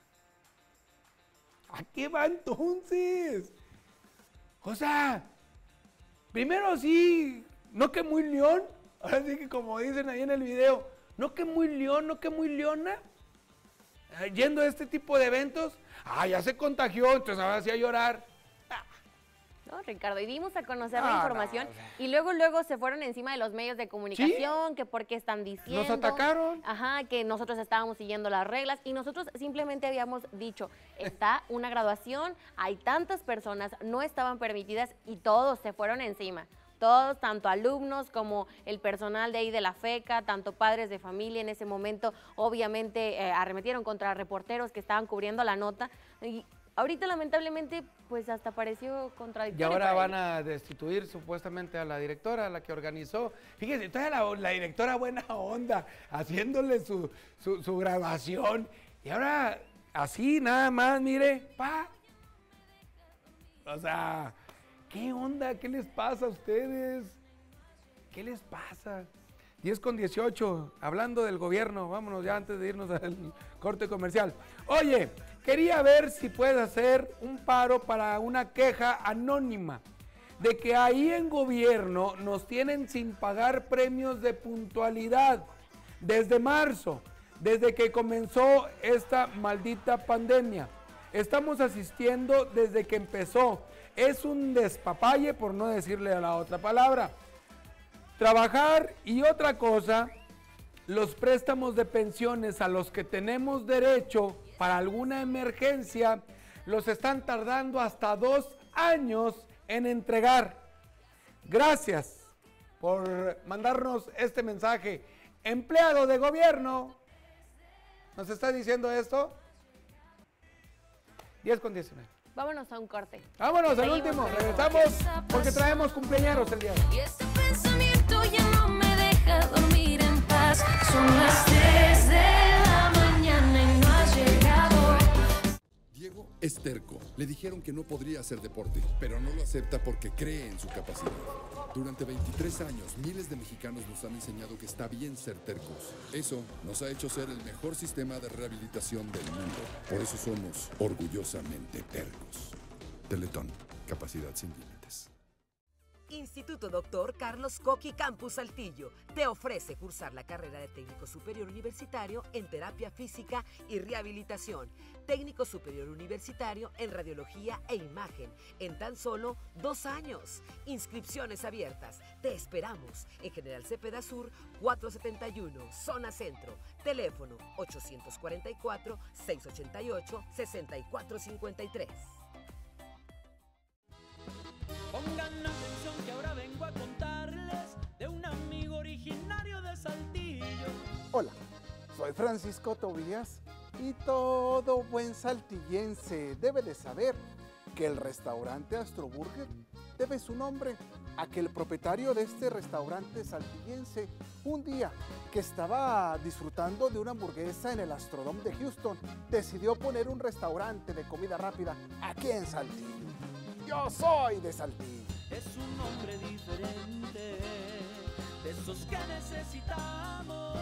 ¿A qué va entonces? O sea, primero sí, no que muy león, ahora sí que como dicen ahí en el video, no que muy león, no que muy leona, yendo a este tipo de eventos, ya se contagió, entonces ahora sí a llorar. No, Ricardo, y dimos a conocer la información y luego se fueron encima de los medios de comunicación, ¿sí? Que porque están diciendo. Nos atacaron. Ajá, que nosotros estábamos siguiendo las reglas y nosotros simplemente habíamos dicho, está una graduación, hay tantas personas, no estaban permitidas y todos se fueron encima. Todos, tanto alumnos como el personal de ahí de la FECA, tanto padres de familia en ese momento, obviamente arremetieron contra reporteros que estaban cubriendo la nota. Y Ahorita lamentablemente pues hasta pareció Y contradictorio. ahora para van ellos. a destituir supuestamente a la directora, a la que organizó. Fíjense, todavía la directora buena onda, haciéndole su grabación. Y ahora, así nada más, mire, pa. O sea, ¿qué onda? ¿Qué les pasa a ustedes? ¿Qué les pasa? 10:18, hablando del gobierno, vámonos ya antes de irnos al corte comercial. Oye, quería ver si puedes hacer un paro para una queja anónima de que ahí en gobierno nos tienen sin pagar premios de puntualidad desde marzo, desde que comenzó esta maldita pandemia. Estamos asistiendo desde que empezó. Es un despapalle, por no decirle a la otra palabra. Trabajar y otra cosa, los préstamos de pensiones a los que tenemos derecho para alguna emergencia, los están tardando hasta 2 años en entregar. Gracias por mandarnos este mensaje. Empleado de gobierno, ¿nos está diciendo esto? 10:19. Vámonos a un corte. Vámonos al Seguimos último. con el Regresamos porque traemos cumpleaños el día de hoy. Y este pensamiento ya no me deja dormir en paz. Son las 3 de la mañana y no has llegado. Diego es terco. Le dijeron que no podría hacer deporte, pero no lo acepta porque cree en su capacidad. Durante 23 años, miles de mexicanos nos han enseñado que está bien ser tercos. Eso nos ha hecho ser el mejor sistema de rehabilitación del mundo. Por eso somos orgullosamente tercos. Teletón, capacidad sin límites. Instituto Dr. Carlos Coqui Campus Saltillo te ofrece cursar la carrera de técnico superior universitario en terapia física y rehabilitación, técnico superior universitario en radiología e imagen en tan solo 2 años. Inscripciones abiertas. Te esperamos en General Cepeda Sur 471, zona centro. Teléfono 844-688-6453. Pongan atención que ahora vengo a contarles de un amigo originario de Saltillo. Hola, soy Francisco Tobías y todo buen saltillense debe de saber que el restaurante Astroburger debe su nombre a que el propietario de este restaurante saltillense, un día que estaba disfrutando de una hamburguesa en el Astrodome de Houston, decidió poner un restaurante de comida rápida aquí en Saltillo. Yo soy de Saltillo. Es un hombre diferente, de esos que necesitamos.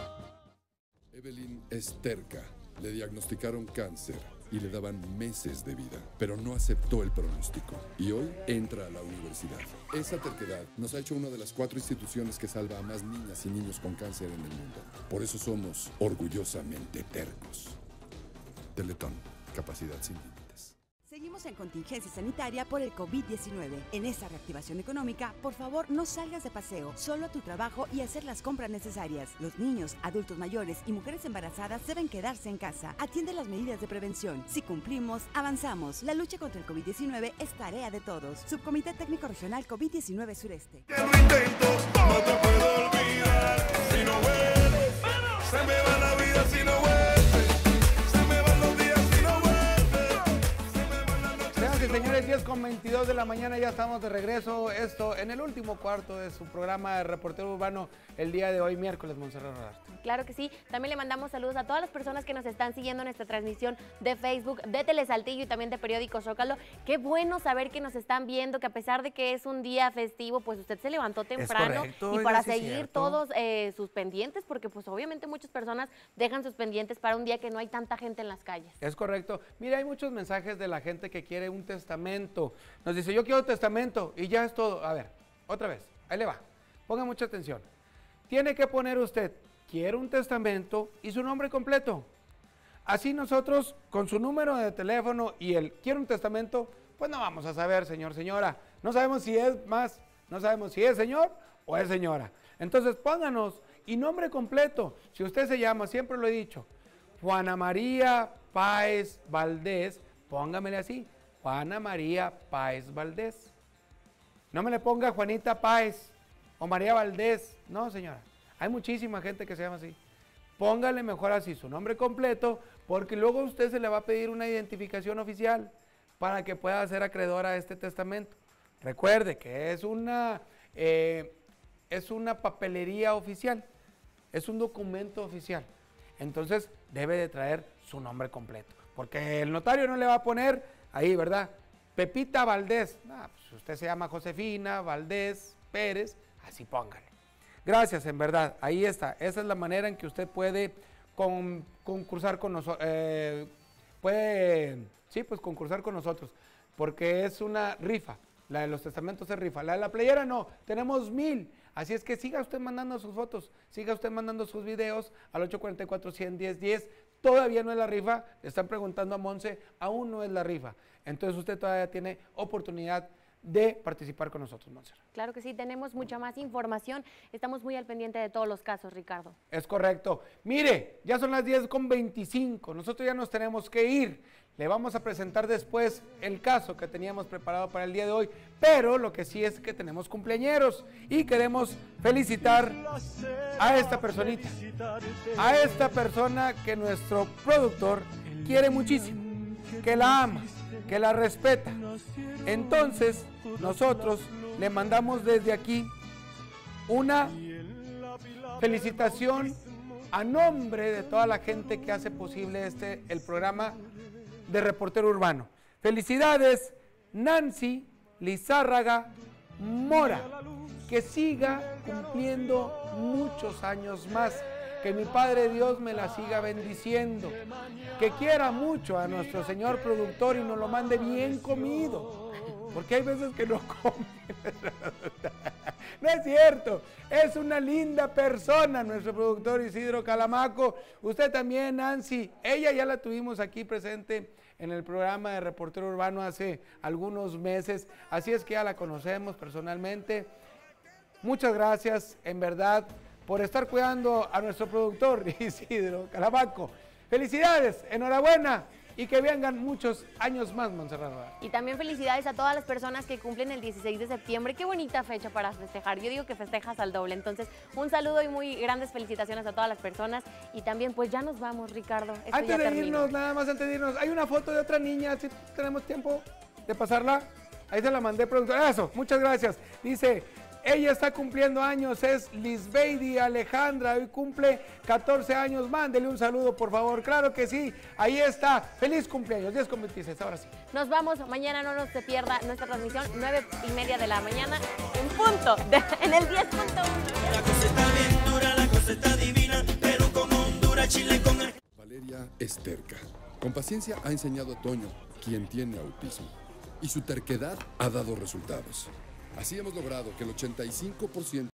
Evelyn es terca. Le diagnosticaron cáncer y le daban meses de vida, pero no aceptó el pronóstico y hoy entra a la universidad. Esa terquedad nos ha hecho una de las 4 instituciones que salva a más niñas y niños con cáncer en el mundo. Por eso somos orgullosamente tercos. Teletón, capacidad sin límites. Seguimos en contingencia sanitaria por el COVID-19. En esta reactivación económica, por favor, no salgas de paseo, solo a tu trabajo y hacer las compras necesarias. Los niños, adultos mayores y mujeres embarazadas deben quedarse en casa. Atiende las medidas de prevención. Si cumplimos, avanzamos. La lucha contra el COVID-19 es tarea de todos. Subcomité Técnico Regional COVID-19 Sureste. No te puedo olvidar si no vuelves. Se me va la vida si no vuelves. Se me van los días si no vuelves. Señoras y señores, 10:22 de la mañana, ya estamos de regreso. Esto en el último cuarto de su programa de Reportero Urbano el día de hoy, miércoles, Montserrat Rodarte. Claro que sí. También le mandamos saludos a todas las personas que nos están siguiendo en esta transmisión de Facebook, de Telesaltillo y también de Periódico Zócalo. Qué bueno saber que nos están viendo, que a pesar de que es un día festivo, pues usted se levantó temprano correcto, y para sí es seguir cierto. todos sus pendientes, porque pues obviamente muchas personas dejan sus pendientes para un día que no hay tanta gente en las calles. Es correcto. Mira, hay muchos mensajes de la gente que quiere un testamento. Nos dice, yo quiero testamento y ya es todo. A ver, otra vez, ahí le va. Ponga mucha atención. Tiene que poner usted, quiero un testamento y su nombre completo. Así nosotros, con su número de teléfono y el quiero un testamento, pues no vamos a saber, señor, señora. No sabemos si es no sabemos si es señor o es señora. Entonces pónganos y nombre completo. Si usted se llama, siempre lo he dicho, Juana María Páez Valdés, póngamele así, Juana María Páez Valdés. No me le ponga Juanita Páez o María Valdés. No, señora. Hay muchísima gente que se llama así. Póngale mejor así su nombre completo, porque luego a usted se le va a pedir una identificación oficial. para que pueda ser acreedora a este testamento. Recuerde que es una papelería oficial, es un documento oficial. Entonces debe de traer su nombre completo, porque el notario no le va a poner ahí, ¿verdad? Pepita Valdés. Pues usted se llama Josefina Valdés Pérez, así póngale. Gracias, en verdad, ahí está. Esa es la manera en que usted puede concursar con nosotros, concursar con nosotros, porque es una rifa. La de los testamentos es rifa, la de la playera no, tenemos 1000. Así es que siga usted mandando sus fotos, siga usted mandando sus videos al 844-100-1010. Todavía no es la rifa, le están preguntando a Monse, aún no es la rifa. Entonces usted todavía tiene oportunidad de participar con nosotros, Monse. Claro que sí, tenemos mucha más información, estamos muy al pendiente de todos los casos, Ricardo. Es correcto. Mire, ya son las 10:25, nosotros ya nos tenemos que ir. Le vamos a presentar después el caso que teníamos preparado para el día de hoy, pero lo que sí es que tenemos cumpleañeros y queremos felicitar a esta personita, a esta persona que nuestro productor quiere muchísimo, que la ama, que la respeta. Entonces, nosotros le mandamos desde aquí una felicitación a nombre de toda la gente que hace posible el programa de Reportero Urbano. Felicidades, Nancy Lizárraga Mora, que siga cumpliendo muchos años más, que mi Padre Dios me la siga bendiciendo, que quiera mucho a nuestro señor productor y nos lo mande bien comido, porque hay veces que no come. No es cierto, es una linda persona nuestro productor Isidro Calamaco. Usted también, Nancy, ella ya la tuvimos aquí presente en el programa de Reportero Urbano hace algunos meses, así es que ya la conocemos personalmente. Muchas gracias, en verdad, por estar cuidando a nuestro productor Isidro Calamaco. Felicidades, enhorabuena y que vengan muchos años más, Montserrat. Y también felicidades a todas las personas que cumplen el 16 de septiembre. Qué bonita fecha para festejar. Yo digo que festejas al doble. Entonces, un saludo y muy grandes felicitaciones a todas las personas. Y también, pues ya nos vamos, Ricardo. Esto antes de irnos, nada más antes de irnos, hay una foto de otra niña. Si tenemos tiempo de pasarla, ahí se la mandé, productor. Eso, muchas gracias. Dice, ella está cumpliendo años, es Lisbeidi Alejandra, hoy cumple 14 años, mándele un saludo por favor, claro que sí, ahí está, feliz cumpleaños, 10:26, ahora sí. Nos vamos, mañana no se pierda nuestra transmisión, 9:30 de la mañana, en punto, en el 10.1. La cosa está bien dura, la cosa está divina, pero como Honduras, Chile con el... Valeria es terca. Con paciencia ha enseñado a Toño, quien tiene autismo, y su terquedad ha dado resultados. Así hemos logrado que el 85%